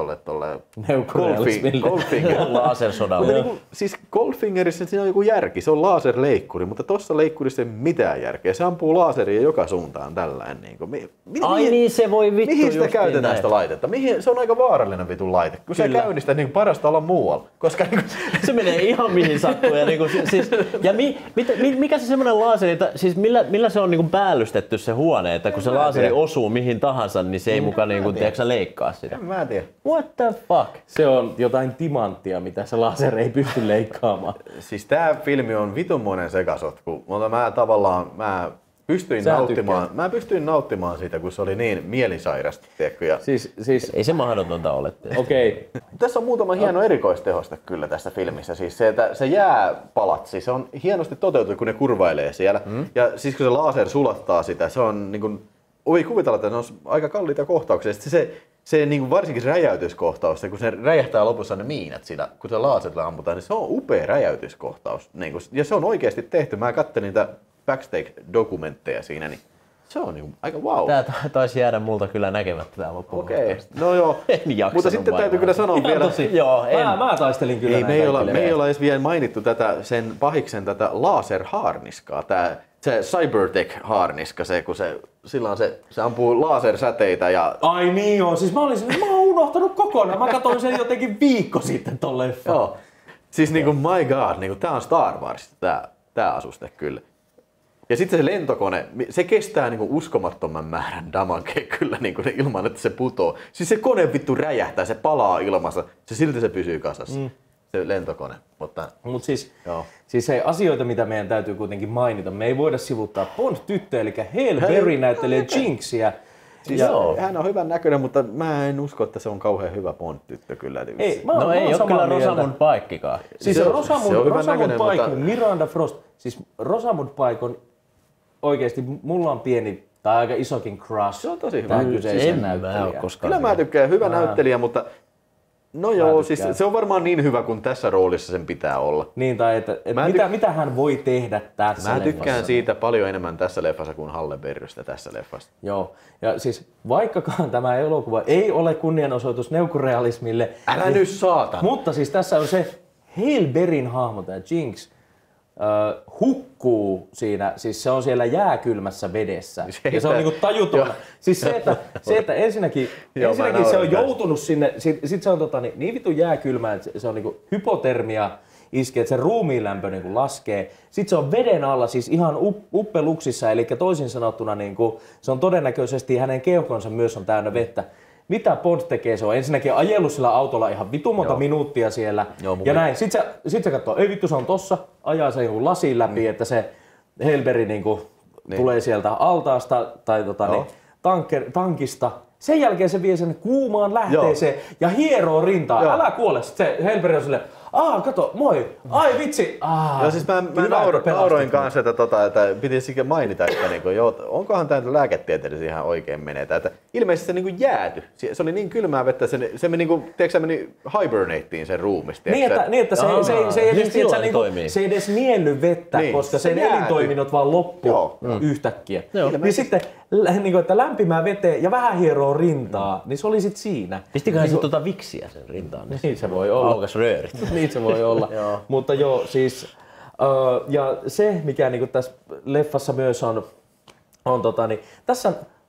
Goldfinger. Lasersodalla. Niinku, siis Goldfingerissä siinä on joku järki, se on laserleikkuri, mutta tossa leikkurissa ei mitään järkeä. Se ampuu laseria joka suuntaan tällainen. Niinku. Niin se voi vittu. Mihin sitä käytetään sitä laitetta? Se on aika vaarallinen vitun laite. Kun sä käynnistät, niin parasta olla muualla. Koska se menee ihan mihin sattuu. Ja mikä se semmoinen laaseri, että siis millä se on niinku päällystetty se huone, että kun se laaseri osuu mihin tahansa, niin se ei mukaan niinku, leikkaa sitä. En mä tiedä. What the fuck? Se on jotain timanttia, mitä se laser ei pysty leikkaamaan. Siis tää filmi on vitunmoinen sekasotku, mutta mä pystyin nauttimaan siitä, kun se oli niin mielisairasta, tiedätkö? Siis ei se mahdotonta ole. Okei. Tässä on muutama hieno erikoistehoste kyllä tässä filmissä. Siis se, että se jääpalatsi, se on hienosti toteutettu, kun ne kurvailee siellä. Ja siis kun se laser sulattaa sitä, se on niin kuin, voi kuvitella, että ne on aika kalliita kohtauksia. Se niin kuin varsinkin se räjäytyskohtaus, kun se räjähtää lopussa ne miinat siinä, kun se laserilla ammutaan, niin se on upea räjäytyskohtaus. Niin kuin, ja se on oikeasti tehty. Mä katselin niitä backstage-dokumentteja siinä, niin se on niin aika wow. Tää taisi jäädä multa kyllä näkemättä tää loppukohtaus. No joo, mutta sitten täytyy kyllä sanoa vielä. Mä taistelin kyllä me ei olla edes vielä mainittu sen pahiksen tätä laserhaarniskaa. Se Cybertech-haarniska, silloin se ampuu lasersäteitä ja... Ai niin joo, siis mä oon unohtanut kokonaan. Mä katsoin sen jotenkin viikko sitten ton leffan. Joo. Siis niinku my god, niinku tää on Star Wars, tää asuste kyllä. Ja sitten se lentokone, se kestää niinku uskomattoman määrän damagea kyllä niinku ilman, että se putoo. Siis se kone vittu räjähtää, se palaa ilmassa, silti se pysyy kasassa. Se lentokone. Mutta siis se asioita, mitä meidän täytyy kuitenkin mainita. Me ei voida sivuttaa Bond-tyttöä, eli Halle Berry näyttelee Jinxia. Siis hän on hyvän näköinen, mutta mä en usko, että se on kauhean hyvä Bond-tyttö kyllä. Ei ole kyllä Rosamund Pikekaan. Siis Rosamund Pike, Miranda Frost. Siis Rosamund Pike on oikeesti, mulla on pieni tai aika isokin crush. Se on tosi hyvä. Kyseisen näyttelijä. Kyllä mä tykkään, hyvä näyttelijä, mutta no joo, siis se on varmaan niin hyvä kuin tässä roolissa sen pitää olla. Niin, tai mitä hän voi tehdä tässä Mä tykkään siitä paljon enemmän tässä leffassa kuin Halle Berrystä tässä leffassa. Joo, ja siis vaikkakaan tämä elokuva ei ole kunnianosoitus neukurealismille. Älä nyt saatana! Mutta siis tässä on se Halle Berryn hahmo, tämä Jinx, hukkuu siinä, siis se on siellä jääkylmässä vedessä. Ja se on niinku tajuton. Siis se, että ensinnäkin se on joutunut sinne, sit se on niin vitun jääkylmä, että se on niinku hypotermia iskee, että se ruumiinlämpö niinku laskee. Sitten se on veden alla, siis ihan uppeluksissa, eli toisin sanottuna niinku, se on todennäköisesti hänen keuhkonsa myös on täynnä vettä. Mitä Bond tekee? Se on ensinnäkin ajellut sillä autolla ihan vitun monta minuuttia siellä. Ja näin. Sitten se katsoo, ei vittu se on tossa, ajaa se jonkun lasin läpi, että se Helberi niinku tulee sieltä altaasta tai tankista. Sen jälkeen se vie sen kuumaan lähteeseen ja hieroo rintaa. Älä kuole. Sitten se Helberi on silleen, kato, moi, ai vitsi. Joo, siis mä nauroin kanssa, että pitäisi mainita, että niinku, onkohan tämä lääketieteellisesti ihan oikein menee. Että ilmeisesti se niinku jääty. Se oli niin kylmää vettä, että se meni hibernateen sen ruumista. Niin, että se ei edes nielly vettä, koska sen elintoiminnot vaan loppu yhtäkkiä. Niin sitten, että lämpimään veteen ja vähän hieroo rintaa, niin se oli sitten siinä. Pistiköhän se viksiä sen rintaan? Niin se voi olla. Aukas röörit. Niin se voi olla. Mutta joo, siis ja se mikä niinku tässä leffassa myös on tässä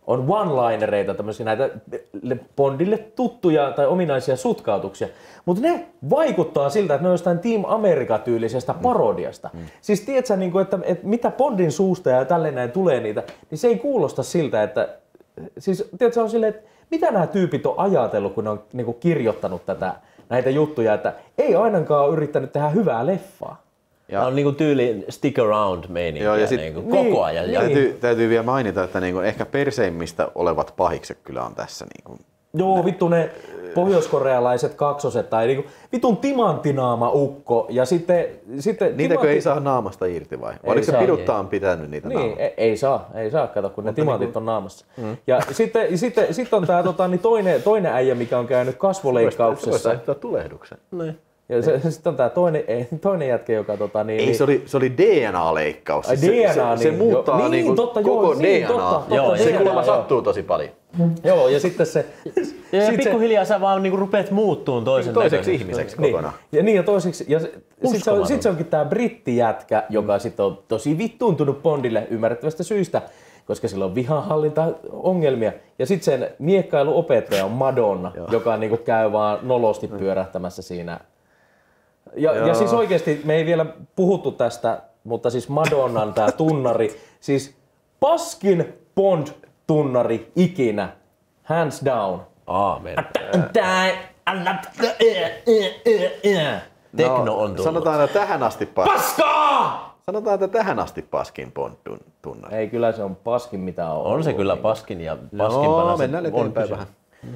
on one-linereita, tämmöisiä näitä Bondille tuttuja tai ominaisia sutkautuksia, mutta ne vaikuttaa siltä, että ne on jostain Team America-tyylisestä parodiasta. Siis tiedätkö, niin kuin, että mitä Bondin suusta ja tälleen näin tulee niitä, niin se ei kuulosta siltä, että siis tiedätkö, on silleen, että mitä nämä tyypit on ajatellut, kun ne on niin kuin kirjoittanut näitä juttuja, että ei ainakaan ole yrittänyt tehdä hyvää leffaa. Tämä on niinku tyyli stick around meininkiä niinku koko ajan. Täytyy vielä mainita, että niinku ehkä perseimmistä olevat pahikset kyllä on tässä. Niinku. Joo, vittu ne pohjoiskorealaiset kaksoset tai niinku vitun timanttinaama-ukko ja sitten Niitäkö ei saa naamasta irti vai? Oliko se piduttaan pitänyt niitä niin, naamasta? ei saa, kato kun ne timantit on naamassa. Ja sitten on tää toinen äijä, mikä on käynyt kasvoleikkauksessa. Se voisi tulehduksen. Niin. Ja sitten on tää toinen jätkä, joka Ei, se oli DNA-leikkaus. Se muuttaa koko DNA. Se kuulemma sattuu tosi paljon. Joo, ja sitten se... Ja pikkuhiljaa sä vaan niinku rupeat muuttuun toiseksi ihmiseksi kokonaan. Ja toiseksi. Ja sitten se onkin tää brittijätkä, joka sitten on tosi vittuuntunut Bondille ymmärrettävästä syystä, koska sillä on vihanhallintaongelmia. Ja sitten sen miekkailuopettaja on Madonna, joka niinku käy vaan nolosti pyörähtämässä siinä. Ja siis oikeesti me ei vielä puhuttu tästä, mutta siis Madonnan tää tunnari, siis paskin Bond-tunnari ikinä, hands down. Aamen. Tekno on tullut. Sanotaan, että tähän asti Paskaa! Sanotaan, että tähän asti paskin Bond-tunnari. Ei, kyllä se on paskin mitä on. On se kyllä paskin ja paskimpana. Mennään eteenpäin vähän.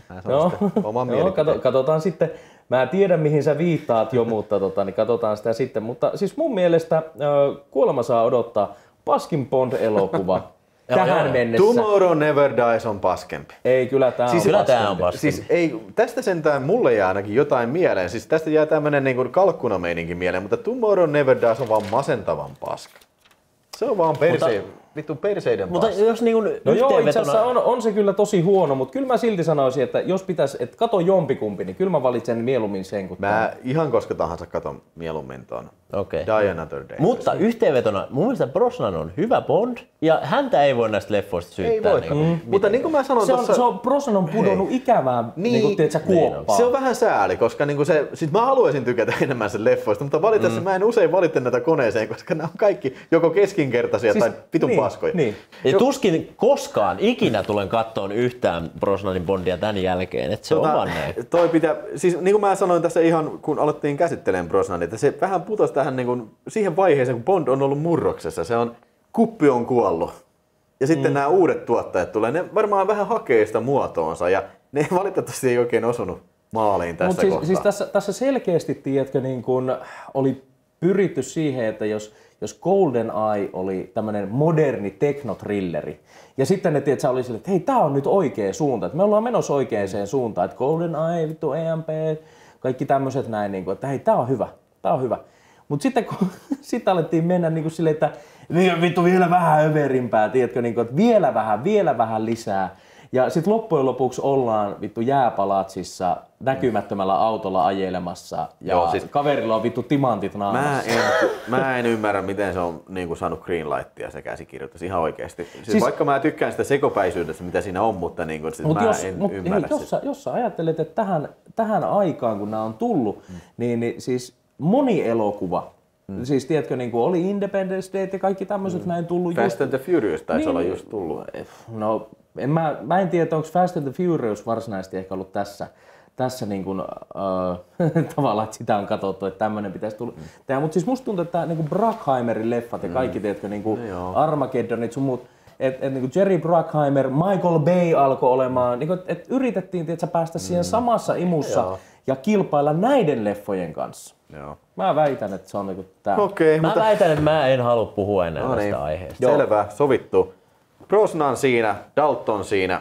Katsotaan sitten. Mä tiedän mihin sä viittaat jo, mutta niin katsotaan sitä sitten. Mutta siis mun mielestä kuolema saa odottaa paskin Bond-elokuva tähän mennessä. Tomorrow Never Dies on paskempi. Ei, kyllä tää on paskempi. Siis ei, tästä sentään mulle jää ainakin jotain mieleen. Siis tästä jää tämmönen niin kalkkunameininki mieleen, mutta Tomorrow Never Dies on vaan masentavan paska. Se on vaan vittu perseiden paska. Mutta jos niinku joo, itse asiassa on se kyllä tosi huono, mutta kyllä mä silti sanoisin, että jos pitäisi, että kato jompikumpi, niin kyllä mä valitsen mieluummin sen kuin mä ihan koska tahansa katon mieluummin ton Die Another Day. Mutta yhteenvetona, mun mielestä Brosnan on hyvä Bond, ja häntä ei voi näistä leffoista syyttää. Ei voi. Mutta niin kuin mä sanoin Brosnan on pudonnut ikävään kuoppaan. Se on vähän sääli, koska niinku siis mä haluaisin tykätä enemmän sen leffoista, mutta valitettavasti mä en usein valita näitä koneeseen, koska nämä on kaikki joko keskinkertaisia tai vitun paskoja. Niin. Ja tuskin koskaan ikinä tulen kattoon yhtään Brosnanin Bondia tän jälkeen, että se on vaan näin. Siis niin kuin mä sanoin tässä ihan kun alettiin käsittelemään Brosnania, että se vähän putosi tähän niin kuin, siihen vaiheeseen, kun Bond on ollut murroksessa. Kuppi on kuollut. Ja sitten nämä uudet tuottajat tulee, ne varmaan vähän hakee sitä muotoonsa ja ne valitettavasti ei oikein osunut maaliin tässä kohtaa. Siis tässä selkeästi, tiedätkö, niin kun oli pyritty siihen, että jos GoldenEye oli tämmöinen moderni teknotrilleri, ja sitten ne tiedätkö, oli sille, että hei, tää on nyt oikea suunta, että me ollaan menossa oikeaan suuntaan, että GoldenEye, vittu EMP, kaikki tämmöiset näin, niin kuin, että hei, tää on hyvä. Mutta sitten kun alettiin mennä niin kuin silleen, että vittu vielä vähän överimpää, tiedätkö, niin kuin, että vielä vähän lisää. Ja sitten loppujen lopuksi ollaan vittu jääpalatsissa näkymättömällä autolla ajelemassa ja joo, siis kaverilla on vittu timantit naamassa. Mä en ymmärrä, miten se on niin saanut greenlightia se käsikirjoitus ihan oikeasti. Siis vaikka mä tykkään sitä sekopäisyydestä, mitä siinä on, mutta niin kuin, siis mä en ymmärrä sitä. Jos sä ajattelet, että tähän aikaan, kun nämä on tullut, niin siis moni elokuva, siis tiedätkö, niin kuin oli Independence Day ja kaikki tämmöiset näin tullut. Fast and the Furious taisi olla just tullut. No, mä en tiedä, onko Fast and the Furious varsinaisesti ehkä ollut tässä niin kuin, tavallaan, että sitä on katsottu, että tämmöinen pitäisi tulla. Mutta siis musta tuntuu, että niin kuin Bruckheimerin leffat ja kaikki, tiedätkö, niin kuin Armageddonit sun muut, että niin kuin Jerry Bruckheimer, Michael Bay alkoi olemaan, niin kuin, että yritettiin tiedätkö, päästä siihen samassa imussa ja kilpailla näiden leffojen kanssa. Joo. Mä väitän, että se on niinku tää. Mä väitän, että mä en halua puhua enää tästä aiheesta. Selvä, sovittu. Brosnan siinä, Dalton siinä.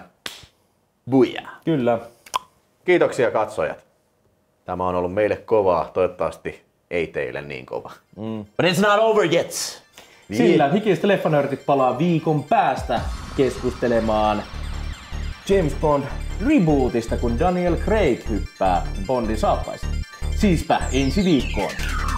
Buja. Kyllä. Kiitoksia katsojat. Tämä on ollut meille kovaa, toivottavasti ei teille niin kova. But it's not over yet. Sillä Hikiset leffanörtit palaa viikon päästä keskustelemaan James Bond rebootista, kun Daniel Craig hyppää Bondin saappaisiin. Siispä ensi viikkoon.